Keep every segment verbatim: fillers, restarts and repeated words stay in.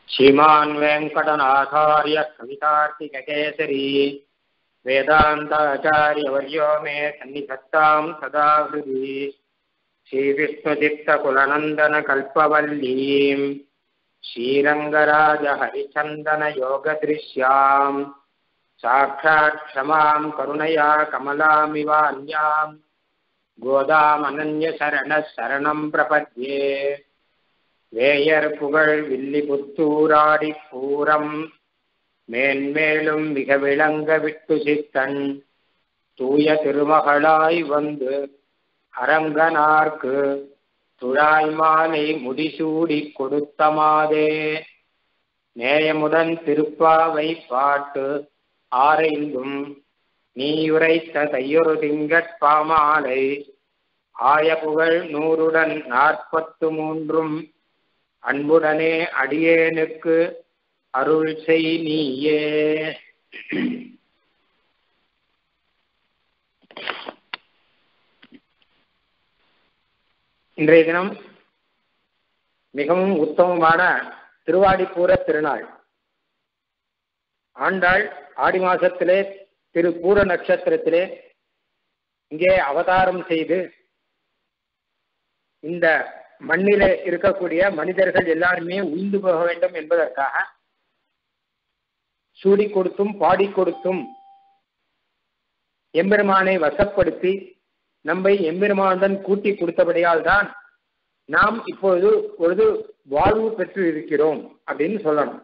श्रीमान् वेंकटनाथार्य कवितार्किककेसरी वेदान्ताचार्यवर्यो मे सन्निधत्तां सदा हृदि श्रीविष्णुचित्तकुलनन्दनकल्पवल्लीं श्रीरङ्गराजहरिचन्दनयोगदृश्यां साक्षात् क्षमां करुणया कमलामिवान्यां गोदामनन्यशरणः शरणं प्रपद्ये வேயர் புகழ் வில்லிபுத்தூராடி பூரம் மேன்மேலும் மிக விளங்க விட்டு சித்தன் தூய திருமகளாய் வந்து அரங்கனார்க்கு துழாய் மாலை முடிசூடி கொடுத்த மாதே நேயமுடன் திருப்பாவை பாட்டு ஆரைந்தும் நீ உரைத்த தையொரு திங்கட்பாமாலை ஆய புகழ் நூறுடன் நாற்பத்து மூன்றும் அன்புடனே அடியேனுக்கு அருள் செய் நீயே. இன்றைய தினம் மிகவும் உத்தமமான திருவாடிப்பூர திருநாள். ஆண்டாள் ஆடி மாசத்திலே திரு பூர நட்சத்திரத்திலே இங்கே அவதாரம் செய்து இந்த மண்ணில இருக்கக்கூடிய மனிதர்கள் எல்லாருமே உயிர்ந்து போக வேண்டும் என்பதற்காக சூடி கொடுத்தும் பாடி கொடுத்தும் எம்பெருமானை வசப்படுத்தி நம்மை எம்பெருமானுடன் கூட்டி கொடுத்தபடியால் தான் நாம் இப்பொழுது ஒரு வாழ்வு பெற்று இருக்கிறோம் அப்படின்னு சொல்லணும்.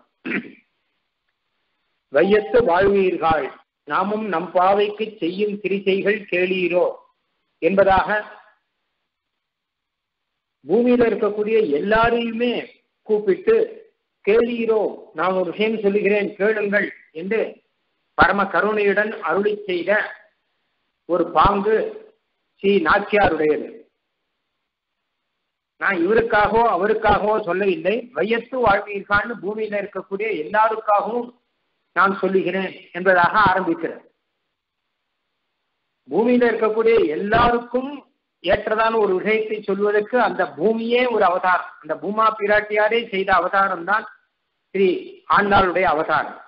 வையத்து வாழ்வீர்கள் நாமும் நம் பாவைக்கு செய்யும் கிரிசைகள் கேளீரோ என்பதாக பூமியில இருக்கக்கூடிய எல்லாரையுமே கூப்பிட்டு கேளீரோ, நான் ஒரு விஷயம் சொல்லுகிறேன் கேளுங்கள் என்று பரம கருணையுடன் அருளி செய்த ஒரு பாங்கு ஸ்ரீ நாச்சியாருடையது. நான் இவருக்காகவோ அவருக்காகவோ சொல்லவில்லை, வையத்து வாழ்வீர்கள்னு பூமியில இருக்கக்கூடிய எல்லாருக்காகவும் நான் சொல்லுகிறேன் என்பதாக ஆரம்பிக்கிறேன். பூமியில இருக்கக்கூடிய எல்லாருக்கும் ஏற்றதான ஒரு விஷயத்தை சொல்வதற்கு அந்த பூமியே ஒரு அவதாரம். அந்த பூமா பிராட்டியாரே செய்த அவதாரம் தான் ஸ்ரீ ஆண்டாளுடைய அவதாரம்.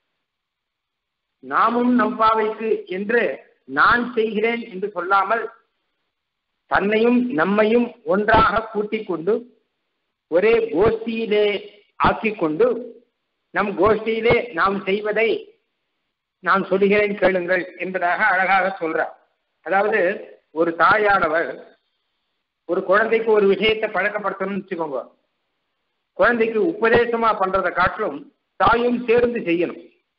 நாமும் நம்பாவைக்கு என்று நான் செய்கிறேன் என்று சொல்லாமல் தன்னையும் நம்மையும் ஒன்றாக கூட்டிக் கொண்டு ஒரே கோஷ்டியிலே ஆக்கிக் கொண்டு நம் கோஷ்டியிலே நாம் செய்வதை நான் சொல்லுகிறேன் கேளுங்கள் என்பதாக அழகாக சொல்றார். அதாவது ஒரு தாயானவர் ஒரு குழந்தைக்கு ஒரு விஷயத்தை பழக்கப்படுத்தணும்னு வச்சுக்கோங்க. குழந்தைக்கு உபதேசமா பண்றதை காட்டிலும் தாயும் சேர்ந்து செய்யணும்.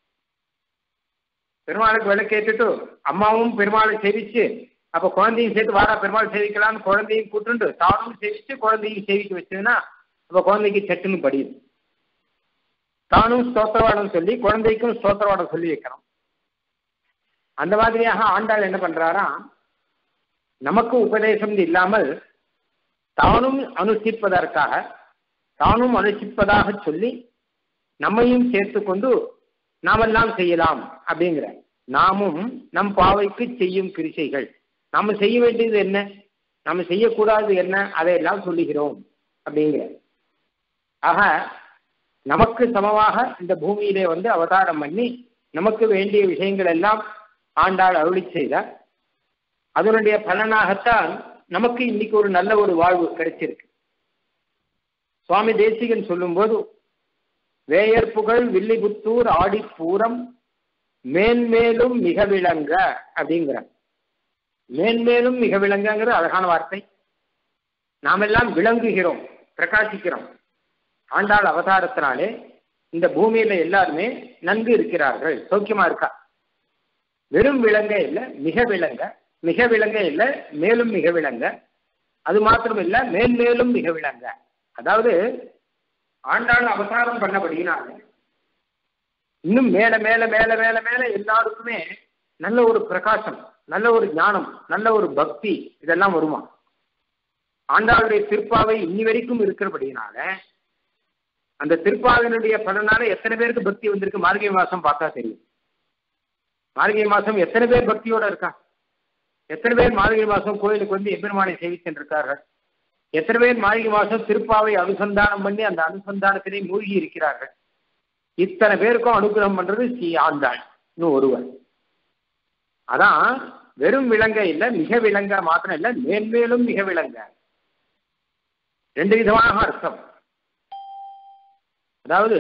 பெருமாளுக்கு விளக்கேற்றுட்டு அம்மாவும் பெருமாளை சேவிச்சு அப்ப குழந்தையும் சேர்த்து வாரா பெருமாள் சேவிக்கலாம்னு குழந்தையும் கூட்டுண்டு தானும் சேவிச்சு குழந்தையும் சேவிக்க வச்சதுன்னா அப்ப குழந்தைக்கு சட்டுன்னு படியுது. தானும் ஸ்தோத்திரவாடம் சொல்லி குழந்தைக்கும் ஸ்தோத்திரவாடம் சொல்லி வைக்கணும். அந்த மாதிரியாக ஆண்டாள் என்ன பண்றாரா, நமக்கு உபதேசம் இல்லாமல் தானும் அனுஷ்டிப்பதற்காக தானும் அனுஷ்டிப்பதாக சொல்லி நம்மையும் சேர்த்து கொண்டு நாமெல்லாம் செய்யலாம் அப்படிங்கிற. நாமும் நம் பாவைக்கு செய்யும் கிரிசைகள், நாம செய்ய வேண்டியது என்ன, நாம செய்யக்கூடாது என்ன, அதையெல்லாம் சொல்லுகிறோம் அப்படிங்கிற. ஆக நமக்கு சமமாக இந்த பூமியிலே வந்து அவதாரம் பண்ணி நமக்கு வேண்டிய விஷயங்கள் எல்லாம் ஆண்டாள் அருளி செய்தார். அதனுடைய பலனாகத்தான் நமக்கு இன்னைக்கு ஒரு நல்ல ஒரு வாழ்வு கிடைச்சிருக்கு. சுவாமி தேசிகன் சொல்லும் போது வேயர் புகழ் வில்லிபுத்தூர் ஆடி பூரம் மேன்மேலும் மிக விளங்க அப்படிங்கிற. மேன்மேலும் மிக விளங்குங்கிற அழகான வார்த்தை. நாமெல்லாம் விளங்குகிறோம், பிரகாசிக்கிறோம். ஆண்டாள் அவதாரத்தினாலே இந்த பூமியில எல்லாருமே நன்கு இருக்கிறார்கள், சௌக்கியமா இருக்கா. வெறும் விளங்க இல்லை, மிக விளங்க. மிக விளங்க இல்லை, மேலும் மிக விளங்க. அது மாத்திரம் இல்லை, மேன்மேலும் மிக விளங்க. அதாவது ஆண்டாள் அவதாரம் பண்ணபடியினால இன்னும் மேல மேல மேல மேல மேல எல்லாருக்குமே நல்ல ஒரு பிரகாசம், நல்ல ஒரு ஞானம், நல்ல ஒரு பக்தி இதெல்லாம் வருமா. ஆண்டாளுடைய திருப்பாவை இன்னி வரைக்கும் இருக்கிறபடியினால அந்த திருப்பாவினுடைய பலனால எத்தனை பேருக்கு பக்தி வந்திருக்கு மார்கழி மாசம் பார்த்தா தெரியும். மார்கழி மாசம் எத்தனை பேர் பக்தியோட இருக்கா, எத்தனை பேர் மார்கழி மாசம் கோயிலுக்கு வந்து எம்பெருமானை சேவிச்சென்றிருக்கார்கள். எத்தனை பேர் மார்கழி மாசம் திருப்பாவை அனுசந்தானம் பண்ணி அந்த அனுசந்தானத்திலே மூழ்கி இருக்கிறார்கள். இத்தனை பேருக்கும் அனுகிரகம் பண்றது ஸ்ரீ ஆண்டாள் இன்னும் ஒருவர். அதான் வெறும் விலங்க இல்லை, மிக விலங்க மாத்திரம் இல்லை, மேன்மேலும் மிக விலங்க. ரெண்டு விதமாக அர்த்தம். அதாவது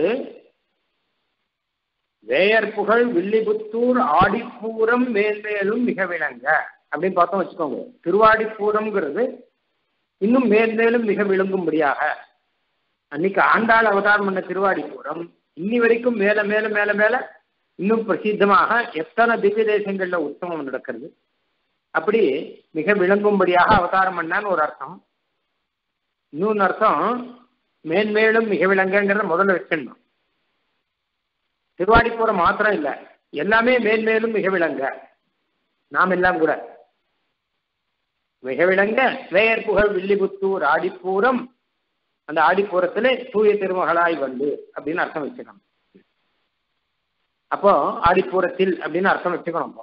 வேயற்புகழ் வில்லிபுத்தூர் ஆடிப்பூரம் மேன்மேலும் மிக விளங்க அப்படின்னு பார்த்தோம் வச்சுக்கோங்க. திருவாடிப்பூரம்ங்கிறது இன்னும் மேன்மேலும் மிக விளங்கும்படியாக. அன்னைக்கு ஆண்டாள் அவதாரம் பண்ண திருவாடிப்பூரம் இன்னி வரைக்கும் மேல மேல மேல மேல இன்னும் பிரசித்தமாக எத்தனை திவ்ய தேசங்கள்ல உற்சவம் நடக்கிறது. அப்படி மிக விளங்கும்படியாக அவதாரம் பண்ணான்னு ஒரு அர்த்தம். இன்னொன்று அர்த்தம் மேன்மேலும் மிக விளங்குங்கிறத முதல்ல வச்சிடணும். திருவாடிப்பூரம் மாத்திரம் இல்லை, எல்லாமே மேன்மேலும் மிக விளங்க. நாம் எல்லாம் கூட மிக விளங்க வேயற்புகழ் வில்லிபுத்தூர் ஆடிப்பூரம், அந்த ஆடிப்பூரத்திலே தூய திருமகளாய் வந்து அப்படின்னு அர்த்தம் வச்சுக்கணும். அப்போ ஆடிப்பூரத்தில் அப்படின்னு அர்த்தம் வச்சுக்கணும்.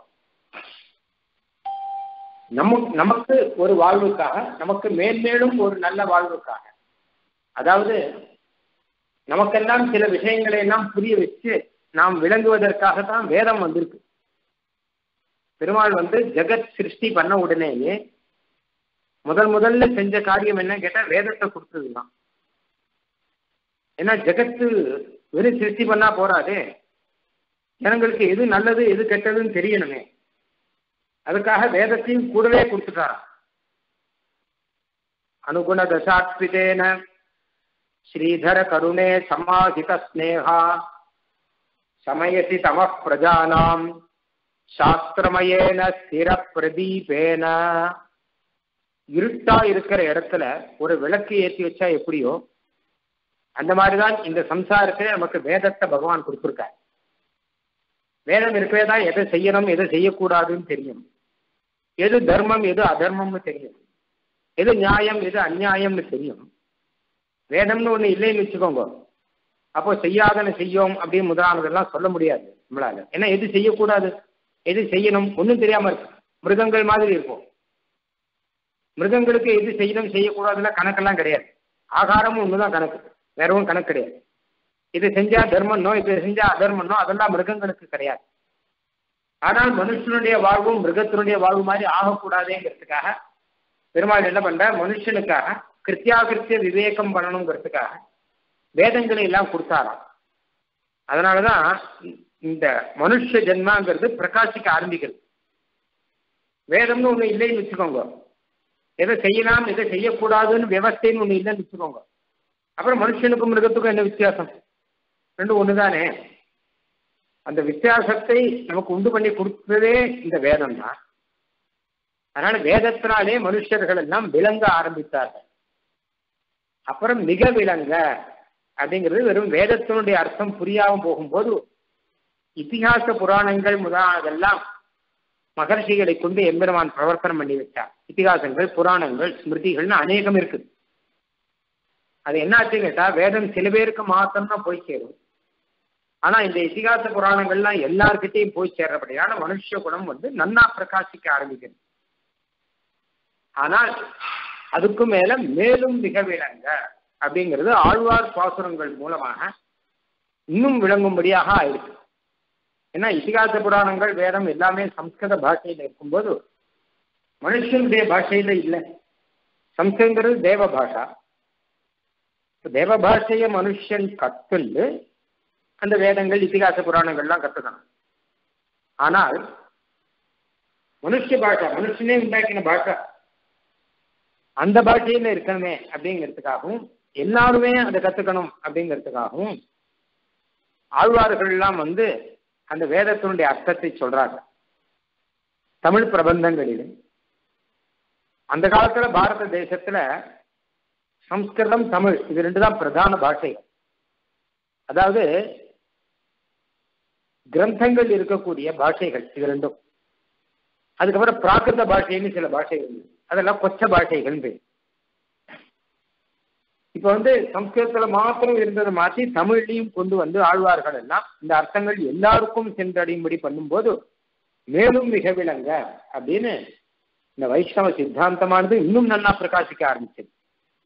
நமக்கு நமக்கு ஒரு வாழ்வுக்காக, நமக்கு மேன்மேலும் ஒரு நல்ல வாழ்வுக்காக, அதாவது நமக்கெல்லாம் சில விஷயங்களை எல்லாம் புரிய வச்சு நாம் விளங்குவதற்காகத்தான் வேதம் வந்திருக்கு. பெருமாள் வந்து ஜெகத் சிருஷ்டி பண்ண உடனேயே முதல் முதல்ல செஞ்ச காரியம் என்ன கேட்டா வேதத்தை கொடுத்ததுதான். ஏன்னா ஜெகத்து வெறும் சிருஷ்டி பண்ணா போறாதே, ஜனங்களுக்கு எது நல்லது எது கெட்டதுன்னு தெரியணுமே. அதுக்காக வேதத்தையும் கூடவே கொடுத்துட்டாராம். அனுகுண தசாத்விதேன ஸ்ரீதர கருணே சமாஹித ஸ்நேகா சமயசி தம பிரஜானாம் சாஸ்திரமயேன ஸ்திர பிரதீபேன. இருட்டா இருக்கிற இடத்துல ஒரு விளக்கு ஏற்றி வச்சா எப்படியோ அந்த மாதிரிதான் இந்த சம்சாரத்திலே நமக்கு வேதத்தை பகவான் கொடுத்துருக்கார். வேதம் இருக்கவே தான் எதை செய்யணும் எதை செய்யக்கூடாதுன்னு தெரியும், எது தர்மம் எது அதர்மம்னு தெரியும், எது நியாயம் எது அந்நியாயம்னு தெரியும். வேதம்னு ஒண்ணு இல்லைன்னு வச்சுக்கோங்க, அப்போ செய்யாதன செய்யோம் அப்படின்னு முதலானதெல்லாம் சொல்ல முடியாது நம்மளால. ஏன்னா எது செய்யக்கூடாது எது செய்யணும் ஒன்றும் தெரியாம இருக்கு. மிருகங்கள் மாதிரி இருக்கும். மிருகங்களுக்கு எது செய்யணும் செய்யக்கூடாதுல கணக்கெல்லாம் கிடையாது. ஆகாரமும் ஒண்ணுதான் கணக்கு, வேறவும் கணக்கு கிடையாது. இது செஞ்சா தர்மம்னோ இது செஞ்சா அதர்மம்னோ அதெல்லாம் மிருகங்களுக்கு கிடையாது. ஆனால் மனுஷனுடைய வாழ்வும் மிருகத்தினுடைய வாழ்வு மாதிரி ஆகக்கூடாதுங்கிறதுக்காக பெருமாள் என்ன பண்ற, மனுஷனுக்காக கிருத்தியாகிருத்திய விவேகம் பண்ணணுங்கிறதுக்காக வேதங்களை எல்லாம் கொடுத்தாராம். அதனாலதான் இந்த மனுஷ ஜென்மாங்கிறது பிரகாசிக்க ஆரம்பிக்கிறது. வேதம்னு ஒண்ணு இல்லைன்னு வச்சுக்கோங்க, எதை செய்யலாம் எதை செய்யக்கூடாதுன்னு விவஸ்தைன்னு ஒண்ணு இல்லைன்னு வச்சுக்கோங்க, அப்புறம் மனுஷனுக்கும் மிருகத்துக்கும் என்ன வித்தியாசம்? ரெண்டும் ஒண்ணுதானே. அந்த வித்தியாசத்தை நமக்கு உண்டு பண்ணி கொடுத்ததே இந்த வேதம் தான். அதனால வேதத்தினாலே மனுஷர்கள் எல்லாம் விளங்க ஆரம்பித்தார்கள். அப்புறம் மிக விளங்க அப்படிங்கிறது வெறும் வேதத்தினுடைய அர்த்தம் புரியாம போகும்போது இதிகாச புராணங்கள் முதலானதெல்லாம் மகர்ஷிகளை கொண்டு எம்பெருமான் பிரவர்த்தனம் பண்ணி வச்சார். இதிகாசங்கள் புராணங்கள் ஸ்மிருதிகள்னு அநேகம் இருக்குது. அது என்னாச்சு கேட்டா வேதம் சில பேருக்கு மாத்திரம்தான் போய் சேரும். ஆனா இந்த இதிகாச புராணங்கள்லாம் எல்லார்கிட்டையும் போய் சேர்றபடியான மனுஷ குணம் வந்து நன்னா பிரகாசிக்க ஆரம்பிக்கிறது. ஆனால் அதுக்கு மேல மேலும் மிக விளங்க அப்படிங்கிறது ஆழ்வார் பாசுரங்கள் மூலமாக இன்னும் விளங்கும்படியாக ஆயிருக்கு. ஏன்னா இதிகாச புராணங்கள் வேதம் எல்லாமே சம்ஸ்கிருத பாஷையில இருக்கும்போது மனுஷனுடைய பாஷையில இல்லை. சம்ஸ்கிருதங்கிறது தேவ பாஷா. தேவ பாஷைய மனுஷன் கத்துண்டு அந்த வேதங்கள் இதிகாச புராணங்கள்லாம் கத்துக்கணும். ஆனால் மனுஷ பாஷா மனுஷனே உண்டாக்கின பாஷா அந்த பாஷையில இருக்கணுமே அப்படிங்கிறதுக்காகவும் எல்லாருமே அதை கத்துக்கணும் அப்படிங்கிறதுக்காகவும் ஆழ்வார்கள் எல்லாம் வந்து அந்த வேதத்தினுடைய அர்த்தத்தை சொல்றாங்க தமிழ் பிரபந்தங்களில். அந்த காலத்துல பாரத தேசத்துல சம்ஸ்கிருதம் தமிழ் இது ரெண்டு தான் பிரதான பாஷைகள். அதாவது கிரந்தங்கள் இருக்கக்கூடிய பாஷைகள் இது ரெண்டும். அதுக்கப்புறம் பிராகிருத பாஷைன்னு சில பாஷைகள், அதெல்லாம் கொச்ச பாஷைகள். இப்ப வந்து சம்ஸ்கிருதத்துல மாத்திரம் இருந்ததை மாற்றி தமிழ்லையும் கொண்டு வந்து ஆழ்வார்கள் எல்லாம் இந்த அர்த்தங்கள் எல்லாருக்கும் சென்றடையும்படி பண்ணும்போது மேலும் மிக விளங்க அப்படின்னு இந்த வைஷ்ணவ சித்தாந்தமானது இன்னும் நன்னா பிரகாசிக்க ஆரம்பிச்சது.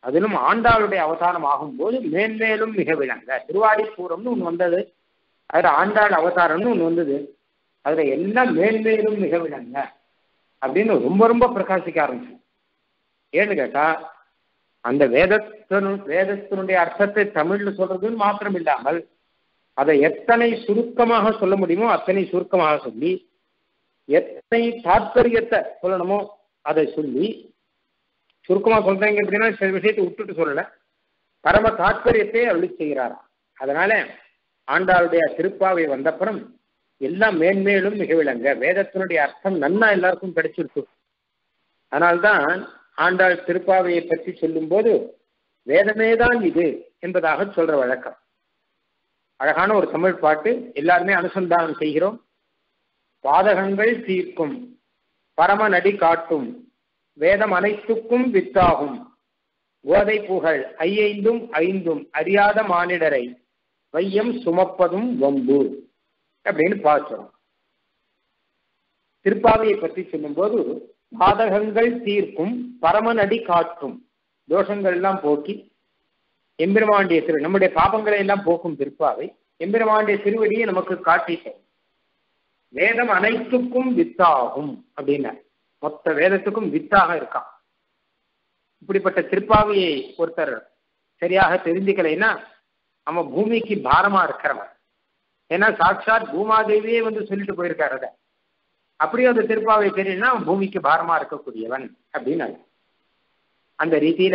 அதிலும் ஆண்டாளுடைய அவதாரம் ஆகும்போது மேன்மேலும் மிக விளங்க. திருவாடிப்பூரம்னு ஒன்று வந்தது, அதில் ஆண்டாள் அவதாரம்னு ஒன்று வந்தது, அதில் எல்லாம் மேன்மேலும் மிக விளங்க அப்படின்னு ரொம்ப ரொம்ப பிரகாசிக்க ஆரம்பிச்சு. ஏன்னு கேட்டா அந்த வேதத்தினு வேதத்தினுடைய அர்த்தத்தை தமிழ்ல சொல்றதுன்னு மாத்திரம் இல்லாமல் அதை எத்தனை சுருக்கமாக சொல்ல முடியுமோ அத்தனை சுருக்கமாக சொல்லி, எத்தனை தாற்பயத்தை சொல்லணுமோ அதை சொல்லி, சுருக்கமாக சொல்றீங்க அப்படின்னா சில விஷயத்தை விட்டுட்டு சொல்லல, பரம தாற்பயத்தை அருளி செய்கிறாரா. அதனால ஆண்டாளுடைய திருப்பாவை வந்தப்புறம் எல்லாம் மேன்மேலும் மிக விளங்க, வேதத்தினுடைய அர்த்தம் நன்னா எல்லாருக்கும் கிடைச்சிருக்கு. அதனால்தான் ஆண்டாள் திருப்பாவையை பற்றி சொல்லும் போது வேதமேதான் இது என்பதாக சொல்ற வழக்கம். அழகான ஒரு தமிழ் பாட்டு, எல்லாருமே அனுசந்தானம் செய்கிறோம். பாதகங்கள் தீர்க்கும் பரமநடி காட்டும் வேதம் அனைத்துக்கும் வித்தாகும் கோதை புகழ் ஐயைந்தும் ஐந்தும் அறியாத மானிடரை வையம் சுமப்பதும் வம்பு அப்படின்னு பார்க்கிறோம். திருப்பாவையை பற்றி சொல்லும் போது பாதகங்கள் தீர்க்கும் பரமநடி காட்டும், தோஷங்கள் எல்லாம் போக்கி எம்பெருமாண்டிய திரு நம்முடைய பாபங்களை எல்லாம் போக்கும் திருப்பாவை எம்பெருமாண்டிய திருவடியை நமக்கு காட்டிட்டோம். வேதம் அனைத்துக்கும் வித்தாகும் அப்படின்னா மொத்த வேதத்துக்கும் வித்தாக இருக்கான். இப்படிப்பட்ட திருப்பாவையை ஒருத்தர் சரியாக தெரிஞ்சுக்கலைன்னா நம்ம பூமிக்கு பாரமா இருக்கிறவன். ஏன்னா சாட்சாத் பூமாதேவியே வந்து சொல்லிட்டு போயிருக்காரு. அதை அப்படியே அந்த திருப்பாவை தெரியலன்னா பூமிக்கு பாரமா இருக்கக்கூடியவன் அப்படின்னு. அந்த ரீதியில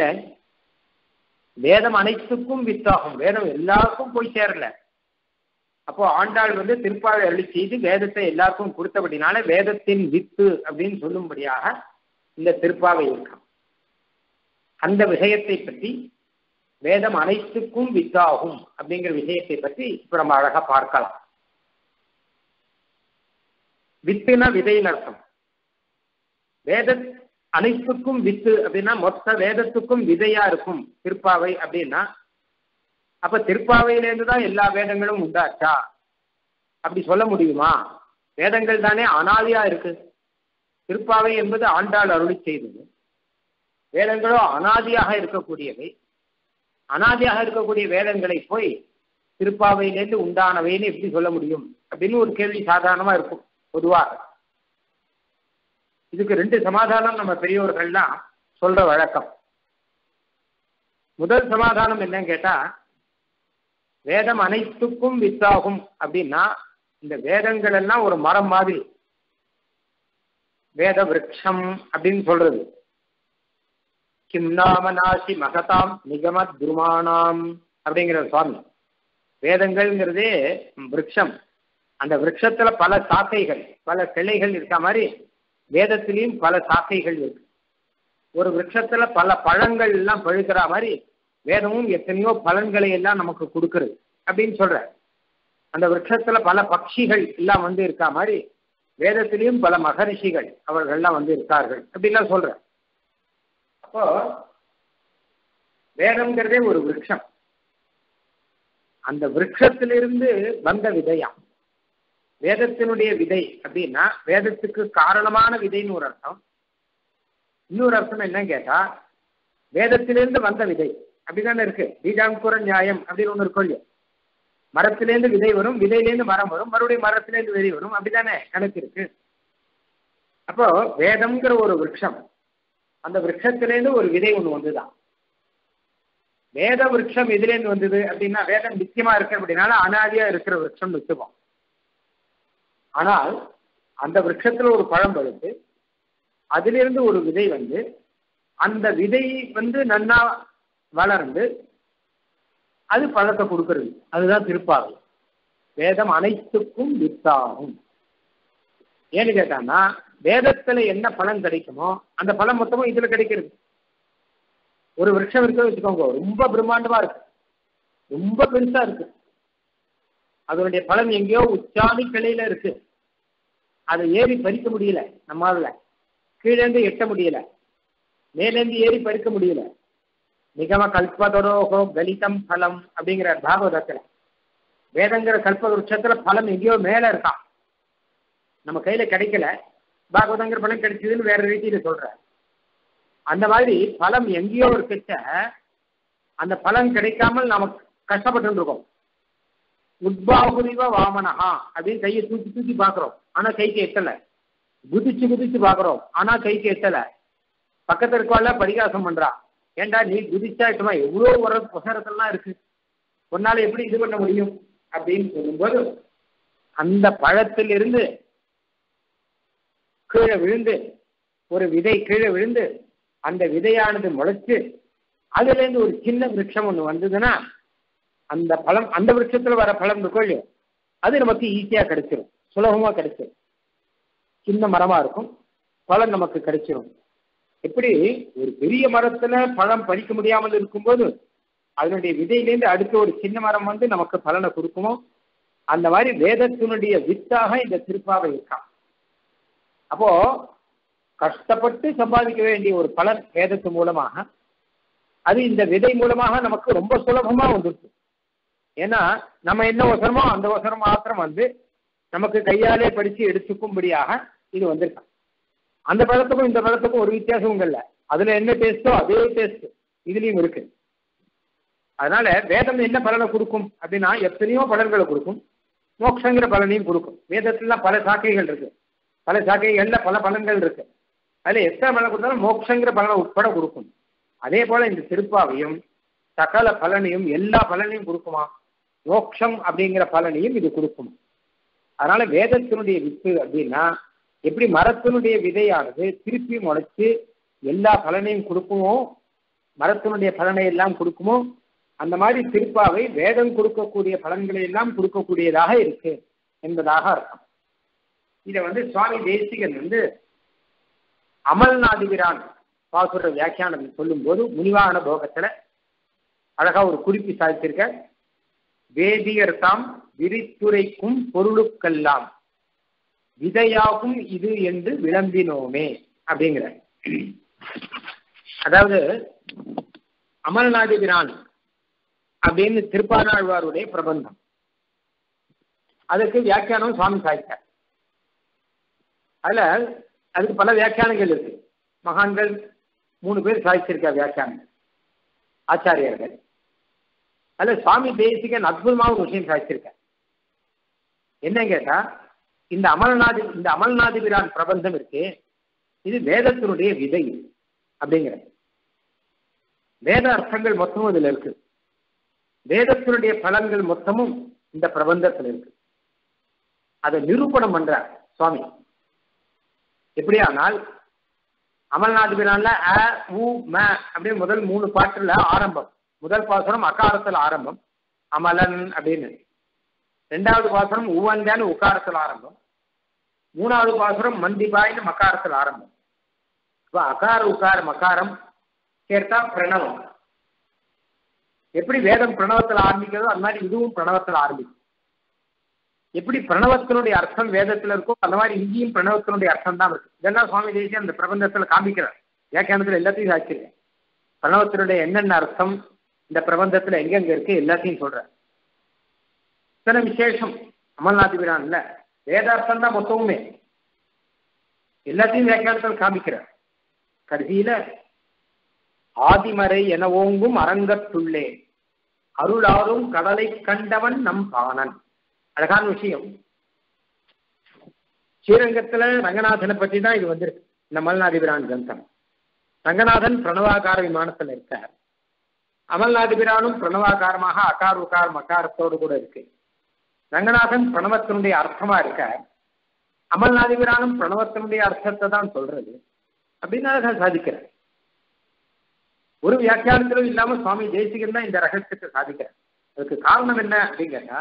வேதம் அனைத்துக்கும் வித்தாகும், வேதம் எல்லாருக்கும் போய் சேரல. அப்போ ஆண்டாள் வந்து திருப்பாவை அருளி செய்து வேதத்தை எல்லாருக்கும் கொடுத்தபடினால வேதத்தின் வித்து அப்படின்னு சொல்லும்படியாக இந்த திருப்பாவை இருக்கான். அந்த விஷயத்தை பற்றி வேதம் அனைத்துக்கும் வித்தாகும் அப்படிங்கிற விஷயத்தை பற்றி இப்ப நம்ம அழகா பார்க்கலாம். வித்துனா விதையின் அர்த்தம். வேத அனைத்துக்கும் வித்து அப்படின்னா மொத்த வேதத்துக்கும் விதையா இருக்கும் திருப்பாவை அப்படின்னா, அப்ப திருப்பாவையிலேருந்து தான் எல்லா வேதங்களும் உண்டாச்சா அப்படி சொல்ல முடியுமா? வேதங்கள் தானே அனாதியா இருக்கு. திருப்பாவை என்பது ஆண்டாள் அருளி செய்தது. வேதங்களோ அனாதியாக இருக்கக்கூடியவை. அனாதியாக இருக்கக்கூடிய வேதங்களை போய் திருப்பாவையிலேருந்து உண்டானவைன்னு எப்படி சொல்ல முடியும் அப்படின்னு ஒரு கேள்வி சாதாரணமா இருக்கும் பொதுவாக. இதுக்கு ரெண்டு சமாதானம் நம்ம பெரியோர்கள்லாம் சொல்ற வழக்கம். முதல் சமாதானம் என்னன்னு கேட்டா, வேதம் அனைத்துக்கும் வித்தாகும் அப்படின்னா இந்த வேதங்கள் எல்லாம் ஒரு மரம் மாதிரி, வேத விருட்சம் அப்படின்னு சொல்றது. கிம் நாமநாசி மகதாம் நிகம துருமானாம் அப்படிங்கிற சுவாமி. வேதங்கள்ங்கிறதே விருட்சம். அந்த விருட்சத்துல பல சாக்கைகள் பல கிளைகள் இருக்க மாதிரி வேதத்திலையும் பல சாக்கைகள் இருக்கு. ஒரு விருட்சத்துல பல பழங்கள் எல்லாம் பழுக்கிற மாதிரி வேதமும் எத்தனையோ பலன்களை எல்லாம் நமக்கு கொடுக்கறது அப்படின்னு சொல்ற. அந்த விருட்சத்துல பல பட்சிகள் எல்லாம் வந்து இருக்கா மாதிரி வேதத்திலையும் பல மகரிஷிகள் அவர்கள்லாம் வந்து இருக்கார்கள் அப்படின்லாம் சொல்ற. அப்போ வேதம்ங்கிறதே ஒரு விருட்சம். அந்த விருட்சத்திலிருந்து வந்த விதையா வேதத்தினுடைய விதை அப்படின்னா வேதத்துக்கு காரணமான விதைன்னு ஒரு அர்த்தம். இன்னொரு அர்த்தம் என்னன்னு கேட்டா, வேதத்திலிருந்து வந்த விதை அப்படிதானே இருக்கு. பீஜாங்குர நியாயம் அப்படின்னு ஒண்ணு இருக்கும் இல்லையா? மரத்திலேருந்து விதை வரும், விதையிலேருந்து மரம் வரும், மறுபடியும் மரத்திலேருந்து விதை வரும், அப்படித்தானே கணக்கு இருக்கு. அப்போ வேதம்ங்கிற ஒரு விருட்சம், அந்த விருட்சத்திலேருந்து ஒரு விதை ஒண்ணு வந்துதான். வேத விருட்சம் எதிலேருந்து வந்தது அப்படின்னா வேதம் நித்தியமா இருக்கு அப்படின்னால அனாதியா இருக்கிற விருட்சம் வச்சுப்போம். ஆனால் அந்த விருட்சத்துல ஒரு பழம் பழுத்து அதிலிருந்து ஒரு விதை வந்து அந்த விதை வந்து நன்னா வளர்ந்து அது பழத்தை கொடுக்கறது. அதுதான் திருப்பாவை. வேதம் அனைத்துக்கும் வித்தாகும். ஏன்னு கேட்டான்னா வேதத்துல என்ன பலன் கிடைக்குமோ அந்த பலன் மொத்தமும் இதுல கிடைக்கிறது. ஒரு விருட்சம் இருக்குன்னு வச்சுக்கோங்க, ரொம்ப பிரம்மாண்டமா இருக்கு, ரொம்ப பெருசா இருக்கு. அதனுடைய பலன் எங்கேயோ உச்சாணி கிளையில இருக்கு. அதை ஏறி பறிக்க முடியல நம்மால, கீழேந்து எட்ட முடியல, மேலேந்து ஏறி பறிக்க முடியல. நிகம கல்பதரோகோ கலிதம் பலம் அப்படிங்கிற பாகவதத்துல வேதங்கிற கல்ப விருட்சத்துல பலம் எங்கேயோ மேல இருக்கான், நம்ம கையில கிடைக்கல. பாகவதங்கிற பலம் கிடைச்சதுன்னு வேற ரீதியில சொல்ற. அந்த மாதிரி பலம் எங்கேயோ இருக்கச்ச அந்த பலன் கிடைக்காமல் நமக்கு கஷ்டப்பட்டு இருக்கோம். உத்பாகுரிவ வாமனஹா அப்படின்னு கையை தூக்கி தூக்கி பார்க்குறோம், ஆனால் கைக்கு எட்டலை. குதிச்சு குதிச்சு பார்க்குறோம், ஆனால் கைக்கு எட்டலை. பக்கத்தில் இருக்கவால பரிகாசம் பண்றா, ஏண்டா நீ குதிச்சா எட்டுமா, எவ்வளோ உர உசரத்தெல்லாம் இருக்கு, உன்னால எப்படி இது பண்ண முடியும் அப்படின்னு சொல்லும்போது அந்த பழத்திலிருந்து கீழே விழுந்து ஒரு விதை கீழே விழுந்து அந்த விதையானது முளைச்சு அதுல இருந்து ஒரு சின்ன விருட்சம் ஒண்ணு வந்ததுன்னா அந்த பழம், அந்த விருட்சத்துல வர பழம் இருக்கோ இல்லையோ, அது நமக்கு ஈஸியா கிடைச்சிடும், சுலபமா கிடைச்சிடும். சின்ன மரமா இருக்கும், பழம் நமக்கு கிடைச்சிடும். எப்படி ஒரு பெரிய மரத்துல பழம் பறிக்க முடியாமல் இருக்கும்போது அதனுடைய விதையிலேருந்து அடுத்த ஒரு சின்ன மரம் வந்து நமக்கு பலனை கொடுக்குமோ, அந்த மாதிரி வேதத்தினுடைய வித்தாக இந்த திருப்பாவை இருக்கான். அப்போ கஷ்டப்பட்டு சம்பாதிக்க வேண்டிய ஒரு பலன் வேதத்து மூலமாக அது இந்த விதை மூலமாக நமக்கு ரொம்ப சுலபமா வந்துருக்கு. ஏன்னா நம்ம என்ன அவசரமோ அந்த அவசரம் மாத்திரம் வந்து நமக்கு கையாலே படிச்சு எடுத்துக்கும்படியாக இது வந்திருக்கான். அந்த பழத்துக்கும் இந்த பழத்துக்கும் ஒரு வித்தியாசமும் இல்லை, அதுல என்ன டேஸ்டோ அதே டேஸ்ட் இதுலயும் இருக்கு. அதனால வேதம் என்ன பலனை கொடுக்கும் அப்படின்னா எத்தனையோ பலன்களை கொடுக்கும், மோட்சங்கிற பலனையும் கொடுக்கும். வேதத்துல பல சாக்கைகள் இருக்கு, பல சாக்கைகள்ல பல பலன்கள் இருக்கு. அதுல எத்தனை பலன் கொடுத்தாலும் மோட்சங்கிற பலனை உட்பட கொடுக்கும். அதே போல இந்த திருப்பாவையும் சகல பலனையும் எல்லா பலனையும் கொடுக்குமா, மோட்சம் அப்படிங்கிற பலனையும் இது கொடுக்கும். அதனால வேதத்தினுடைய வித்து அப்படின்னா எப்படி மரத்தினுடைய விதையானது திருப்பி முளைச்சு எல்லா பலனையும் கொடுக்குமோ, மரத்தினுடைய பலனை எல்லாம் கொடுக்குமோ, அந்த மாதிரி திருப்பாவை வேதம் கொடுக்கக்கூடிய பலன்களை எல்லாம் கொடுக்கக்கூடியதாக இருக்கு என்பதாக அர்த்தம். இதை வந்து சுவாமி தேசிகன் வந்து அமல்நாதிபிரான் பாசுர வியாக்கியானம் சொல்லும் போது முனிவாகன போகத்துல அழகா ஒரு குறிப்பு சாதிச்சிருக்க. வேதியர் தாம் விரித்துரைக்கும் பொருளுக்கெல்லாம் விதையாகும் இது என்று விளம்பினோமே அப்படிங்கிற. அதாவது அமல்நாதிபிரான் அப்படின்னு திருப்பானாழ்வாருடைய பிரபந்தம், அதுக்கு வியாக்கியானம் சுவாமி சாதித்தார். அதுல அதுக்கு பல வியாக்கியானங்கள் இருக்கு. மகான்கள் மூணு பேர் சாதிச்சிருக்கார் வியாக்கியானம், ஆச்சாரியர்கள். அதுல சுவாமி தேசிகன் அற்புதமாக ஒரு விஷயம் சாதிச்சிருக்கார். என்ன கேட்டா, இந்த அமல்நாதி இந்த அமல்நாதிபிரான் பிரபந்தம் இருக்கு, இது வேதத்தினுடைய விதை அப்படிங்கிற. வேத அர்த்தங்கள் மொத்தமும் இதுல இருக்கு, வேதத்தினுடைய பலன்கள் மொத்தமும் இந்த பிரபந்தத்தில் இருக்கு. அதை நிரூபணம் பண்றார் சுவாமி. எப்படியானால் அமல்நாதிபிரான்ல அ உ ம அப்படின்னு முதல் மூணு பாட்டுல ஆரம்பம். முதல் பாசுரம் அகாரத்தில் ஆரம்பம், அமலன் அப்படின்னு. ரெண்டாவது பாசுரம் உவந்தான்னு உக்காரத்தில் ஆரம்பம். மூணாவது பாசுரம் மந்திபாய்னு மக்காரத்தில் ஆரம்பம். இப்போ அகார உக்கார மக்காரம் சேர்த்தா பிரணவம். எப்படி வேதம் பிரணவத்தில் ஆரம்பிக்கிறதோ அது மாதிரி இதுவும் பிரணவத்தில் ஆரம்பிக்கும். எப்படி பிரணவத்தினுடைய அர்த்தம் வேதத்தில் இருக்கோ அந்த மாதிரி இங்கேயும் பிரணவத்தினுடைய அர்த்தம் தான் இருக்கு. இதெல்லாம் சுவாமி தேசிகன் அந்த பிரபந்தத்தில் காமிக்கிறார். வியாக்கியானத்தில் எல்லாத்தையும் சாட்சிருக்கேன். பிரணவத்தினுடைய என்னென்ன அர்த்தம் இந்த பிரபந்தத்தில் எங்கெங்க இருக்கு எல்லாத்தையும் சொல்றார். இத்தனை விசேஷம் அமல்நாதிபிரான்ல வேதார்த்தம் தான் மொத்தமுமே, எல்லாத்தையும் வியாக்கியானத்தில் காமிக்கிறார். கடைசியில ஆதிமறை என ஓங்கும் அரங்கத்துள்ளே அருளாரும் கடலை கண்டவன் நம் பாணன். அழகான விஷயம். ஸ்ரீரங்கத்துல ரங்கநாதனை பற்றி தான் இது வந்திருக்கு இந்த அமல்நாதிபிரான் கிரந்தம். ரங்கநாதன் பிரணவாகார விமானத்தில் இருக்கார், அமல்நாதிபிரானும் பிரணவாகாரமாக அகார் உகார் மகாரத்தோடு கூட இருக்கு. ரங்கநாதன் பிரணவத்தினுடைய அர்த்தமா இருக்கார், அமல்நாதிபிரானும் பிரணவத்தினுடைய அர்த்தத்தை தான் சொல்றது அப்படின்னு அழகா சாதிக்கிறார். ஒரு வியாக்கியானத்திலும் இல்லாம சுவாமி தேசிகன் தான் இந்த ரகசியத்தை சாதிக்கிறார். அதுக்கு காரணம் என்ன அப்படின்னு கேட்டா,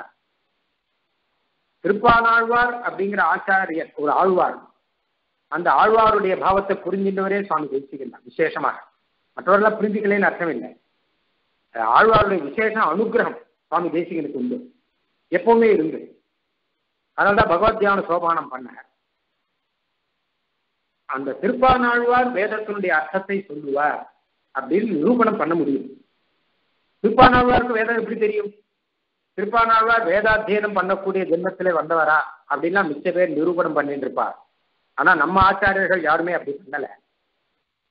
திருப்பானாழ்வார் அப்படிங்கிற ஆச்சாரியர் ஒரு ஆழ்வார், அந்த ஆழ்வாருடைய பாவத்தை புரிஞ்சின்றவரே சுவாமி தேசிகன் தான் விசேஷமாக. மற்றவர்களாம் புரிஞ்சுக்கலன்னு அர்த்தம் இல்லை. ஆழ்வாருடைய விசேஷம் அனுகிரகம் சுவாமி தேசிகனுக்கு உண்டு, எப்பவுமே இருந்து. அதனால்தான் பகவத் தியான சோபானம் பண்ண அந்த திருப்பானாழ்வார் வேதத்தினுடைய அர்த்தத்தை சொல்லுவார் அப்படின்னு நிரூபணம் பண்ண முடியும். திருப்பானாழ்வாருக்கு வேதம் எப்படி தெரியும்? திருப்பானாழ்வார் வேதாத்தியனம் பண்ணக்கூடிய ஜென்மத்திலே வந்தவரா அப்படின்னா மிச்ச பேர் நிரூபணம் பண்ணிட்டு இருப்பார். ஆனா நம்ம ஆச்சாரியர்கள் யாருமே அப்படி பண்ணல.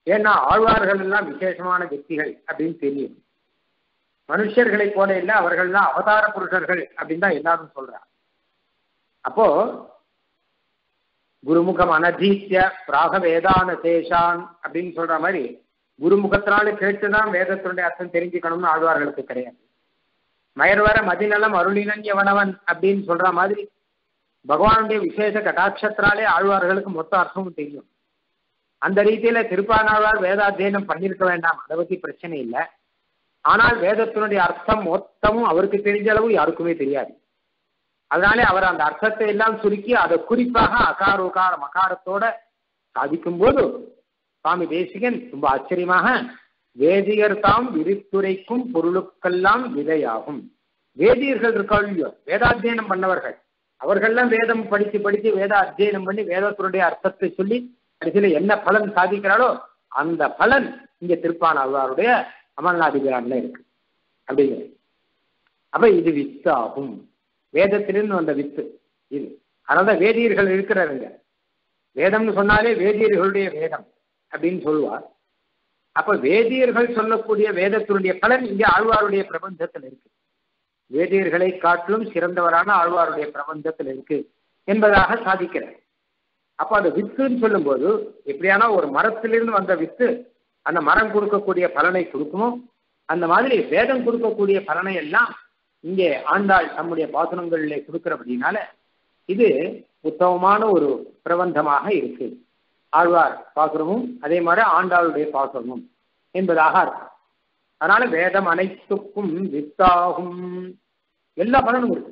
ஏன்னா ஆழ்வார்கள் எல்லாம் விசேஷமான వ్యక్తిகள் அப்படின்னு தெரியும். மனுஷர்களை போல இல்லை, அவர்கள்லாம் அவதார புருஷர்கள் அப்படின்னு தான் எல்லாரும் சொல்றாங்க. அப்போ குருமுகம் அனதீத்திய பிராக வேதான சேஷான் அப்படின்னு சொல்ற மாதிரி குருமுகத்தினால கேட்டுதான் வேதத்தினுடைய அர்த்தம் தெரிஞ்சுக்கணும்னு ஆழ்வார்களுக்கு கிடையாது. மயர்வர மதிநலம் அருளினன் எவனவன் அப்படின்னு சொல்ற மாதிரி பகவானுடைய விசேஷ கடாட்சத்தினாலே ஆழ்வார்களுக்கு மொத்த அர்த்தமும் தெரியும். அந்த ரீதியில திருப்பானாழ்வார் வேதாத்தியனம் பண்ணியிருக்க வேண்டாம், அதை பத்தி பிரச்சனை இல்லை. ஆனால் வேதத்தினுடைய அர்த்தம் மொத்தமும் அவருக்கு தெரிஞ்ச அளவு யாருக்குமே தெரியாது. அதனாலே அவர் அந்த அர்த்தத்தை எல்லாம் சுருக்கி அதை குறிப்பாக அகார உகார மகாரத்தோட சாதிக்கும் போது சுவாமி தேசிகன் ரொம்ப ஆச்சரியமாக வேதியர் தாம் விரித்துரைக்கும் பொருளுக்கெல்லாம் விதையாகும். வேதியர்கள் இருக்காளியோ, வேதாத்தியனம் பண்ணவர்கள், அவர்கள்லாம் வேதம் படித்து படித்து வேத அத்தியனம் பண்ணி வேதத்தினுடைய அர்த்தத்தை சொல்லி கடைசியில என்ன பலன் சாதிக்கிறாளோ அந்த பலன் இங்க திருப்பானாழ்வாருடைய அமல்நாதிபிரான்ல இருக்கு அப்படிங்கிறது. அப்ப இது வித்து ஆகும், வேதத்திலிருந்து வந்த வித்து இது. அதனால்தான் வேதியர்கள் இருக்கிறாருங்க. வேதம்னு சொன்னாலே வேதியர்களுடைய வேதம் அப்படின்னு சொல்லுவார். அப்ப வேதியர்கள் சொல்லக்கூடிய வேதத்தினுடைய பலன் இங்கே ஆழ்வாருடைய பிரபந்தத்தில் இருக்கு. வேதியர்களை காட்டிலும் சிறந்தவரான ஆழ்வாருடைய பிரபந்தத்தில் இருக்கு என்பதாக சாதிக்கிறார். அப்ப அந்த வித்துன்னு சொல்லும் போது எப்படியானா ஒரு மரத்திலிருந்து வந்த வித்து அந்த மரம் கொடுக்கக்கூடிய பலனை கொடுக்குமோ அந்த மாதிரி வேதம் கொடுக்கக்கூடிய பலனை எல்லாம் இங்கே ஆண்டாள் நம்முடைய பாசனங்களிலே கொடுக்கிறபடினால இது உத்தமமான ஒரு பிரபந்தமாக இருக்கு. ஆழ்வார் பாசுரமும் அதே மாதிரி ஆண்டாளுடைய பாசுரமும் என்பதாக இருக்கும். அதனால வேதம் அனைத்துக்கும் வித்தாகும், எல்லா பலனும் இருக்கு.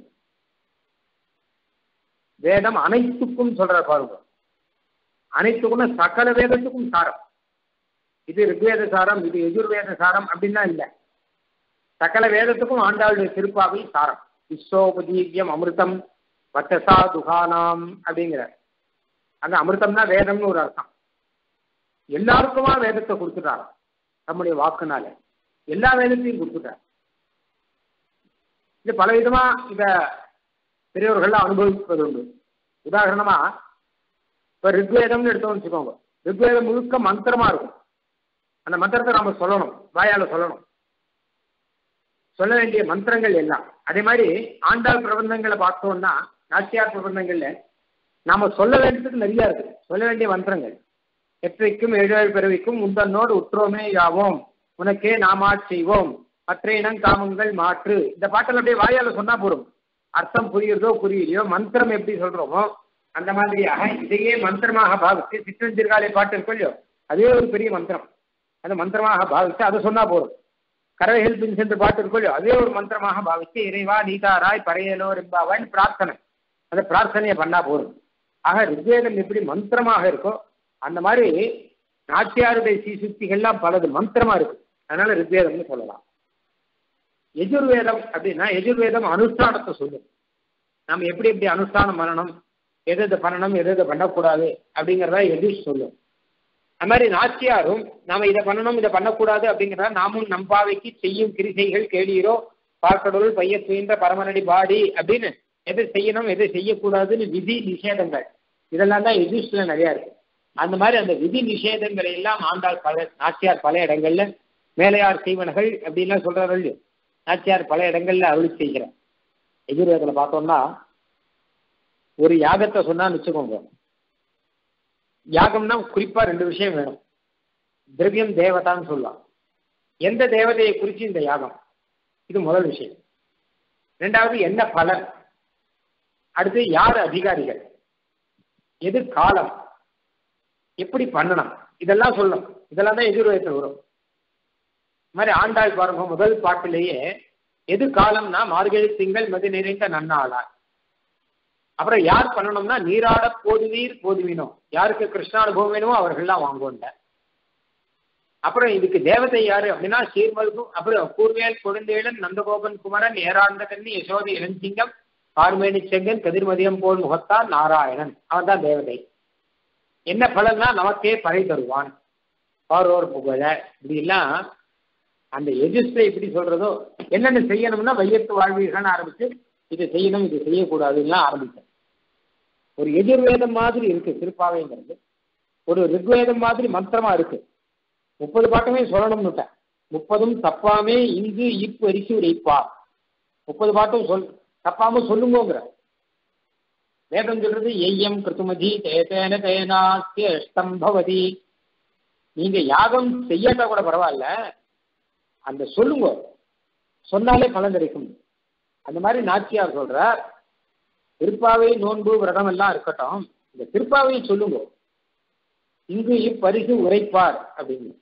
வேதம் அனைத்துக்கும் சொல்ற பாருங்க, அனைத்துக்கும் சகல வேதத்துக்கும் சாரம். இது ரிக்வேத சாரம், இது எஜுர்வேத சாரம் அப்படின்னா இல்லை. சகல வேதத்துக்கும் ஆண்டாளுடைய திருப்பாவை சாரம். விஸ்வோபதீவியம் அமிர்தம் வச்சசா துகானாம் அப்படிங்கிற அந்த அமிர்தம்னா வேதம்னு ஒரு அர்த்தம். எல்லாருக்குமா வேதத்தை கொடுத்துட்டாரு நம்முடைய வாக்குனால, எல்லா வேதத்தையும் கொடுத்துட்டார். இது பல விதமா இத பெரியவர்கள் அனுபவிப்பது உண்டு. உதாரணமா இப்ப ரிக்வேதம்னு எடுத்தோம்னு வச்சுக்கோங்க, ரிக்வேதம் முழுக்க மந்திரமா இருக்கும். அந்த மந்திரத்தை நம்ம சொல்லணும், வாயால சொல்லணும், சொல்ல வேண்டிய மந்திரங்கள் எல்லாம். அதே மாதிரி ஆண்டாள் பிரபந்தங்களை பார்த்தோம்னா நாச்சியார் பிரபந்தங்கள்ல நாம சொல்ல வேண்டியதுக்கு நிறைய இருக்கு, சொல்ல வேண்டிய மந்திரங்கள். எற்றைக்கும் ஏழு பிறவிக்கும் முந்தன்னோடு உற்றோமே யாவோம், உனக்கே நாமா செய்வோம், மற்ற இனம் காமங்கள் மாற்று. இந்த பாட்டில் அப்படியே வாயால சொன்னா போறோம், அர்த்தம் புரியுறதோ புரியலையோ மந்திரம் எப்படி சொல்றோமோ அந்த மாதிரியாக இதையே மந்திரமாக பாவித்து சிற்றஞ்சிற்காலை பாட்டு இருக்கோ இல்லையோ அதே ஒரு பெரிய மந்திரம், அந்த மந்திரமாக பாவித்து அதை சொன்னா போறோம். கரவைகள் பின் சென்று பாட்டு இருக்கோ இல்லையோ அதே ஒரு மந்திரமாக பாவித்து இறைவா நீதாராய் பறையலோ என்பாவன் பிரார்த்தனை, அந்த பிரார்த்தனையை பண்ணா போறோம். ஆக ரிக்வேதம் எப்படி மந்திரமாக இருக்கோ அந்த மாதிரி நாச்சியாருடைய சீசுக்திகள்லாம் பலது மந்திரமா இருக்கு. அதனால ரிக்வேதம்னு சொல்லலாம். எஜுர்வேதம் அப்படின்னா எஜுர்வேதம் அனுஷ்டானத்தை சொல்லும். நம்ம எப்படி எப்படி அனுஷ்டானம் பண்ணணும், எது எது பண்ணணும் எது எது பண்ணக்கூடாது அப்படிங்கிறதா எது சொல்லும். அது மாதிரி நாச்சியாரும் நாம இதை பண்ணணும் இதை பண்ணக்கூடாது அப்படிங்கிறத நாமும் நம்பாவைக்கு செய்யும் கிரிசைகள் கேளீரோ பார்க்கடல் பைய துயின்ற பரமநடி பாடி அப்படின்னு எதை செய்யணும் எதை செய்யக்கூடாதுன்னு விதி நிஷேதங்கள் இதெல்லாம் தான் எதிர்ஸ்ல நிறைய இருக்கு. அந்த மாதிரி அந்த விதி நிஷேதங்களை எல்லாம் ஆண்டாள் பல நாச்சியார் பல இடங்கள்ல மேலையார் செய்வனர்கள் அப்படின்லாம் சொல்றாரு. நாச்சியார் பல இடங்கள்ல அருளி செய்கிறார். எதிர்வேதத்துல பார்த்தோம்னா ஒரு யாகத்தை சொன்னான்னு வச்சுக்கோங்க, யாகம்னா குறிப்பா ரெண்டு விஷயம் வேணும். திரவியம் தேவதான்னு சொல்லலாம். எந்த தேவதையை குறிச்சு இந்த யாகம், இது முதல் விஷயம். ரெண்டாவது என்ன பலன், அடுத்து யார் அதிகாரிகள், எது காலம், எப்படி பண்ணணும், இதெல்லாம் சொல்லணும். இதெல்லாம் தான் எதிர்வேதத்தில் வரும். இது மாதிரி ஆண்டாள் பாருங்க முதல் பாட்டிலேயே எது காலம்னா மார்கழி திங்கள் மதி நிறைந்த நன்னாளார். அப்புறம் யார் பண்ணணும்னா நீராட போதுவீர் போதுவினோ, யாருக்கு கிருஷ்ணானுபவம் வேணுமோ அவர்கள்லாம் வாங்குவோங்க. அப்புறம் இதுக்கு தேவதை யாரு அப்படின்னா சீர்மல்கும், அப்புறம் கூர்வேல் கொடுந்தேழன் நந்தகோபன் குமரன் ஏராண்ட கண்ணி யசோதை இளஞ்சிங்கம் பார்மேனி செங்கன் கதிர்மதியம் போல் முகத்தான் நாராயணன், அவன் தான் தேவதை. என்ன பலன்னா நமக்கே பறை தருவான், பாரோர் புகழ. இப்படிலாம் அந்த எஜுஸ்ல இப்படி சொல்றதோ என்னென்ன செய்யணும்னா வையத்து வாழ்வீர்கள் ஆரம்பிச்சு இதை செய்யணும் இது செய்யக்கூடாதுன்னா ஆரம்பிச்சேன். ஒரு எதிர்வேதம் மாதிரி இருக்கு திருப்பாவைங்கிறது, ஒரு ரிக்வேதம் மாதிரி மந்திரமா இருக்கு. முப்பது பாட்டுமே சொல்லணும்னுட்டேன். முப்பதும் தப்பாமே இங்கு இப்பு அரிசி உரைப்பார். முப்பது பாட்டும் சொல் தப்பாம சொல்லுங்கிற வேதம் சொல்றது எய்யம் கிருத்துமதி தேன தேனாஸ்தம் பவதி. நீங்க யாகம் செய்யாட்டா கூட பரவாயில்ல, அந்த சொல்லுங்க, சொன்னாலே பலன் கிடைக்கும். அந்த மாதிரி நாச்சியார் சொல்றார், திருப்பாவை நோன்பு விரதம் எல்லாம் இருக்கட்டும், இந்த திருப்பாவையை சொல்லுங்க, இங்கு இப்பரிசு உரைப்பார் அப்படின்னு.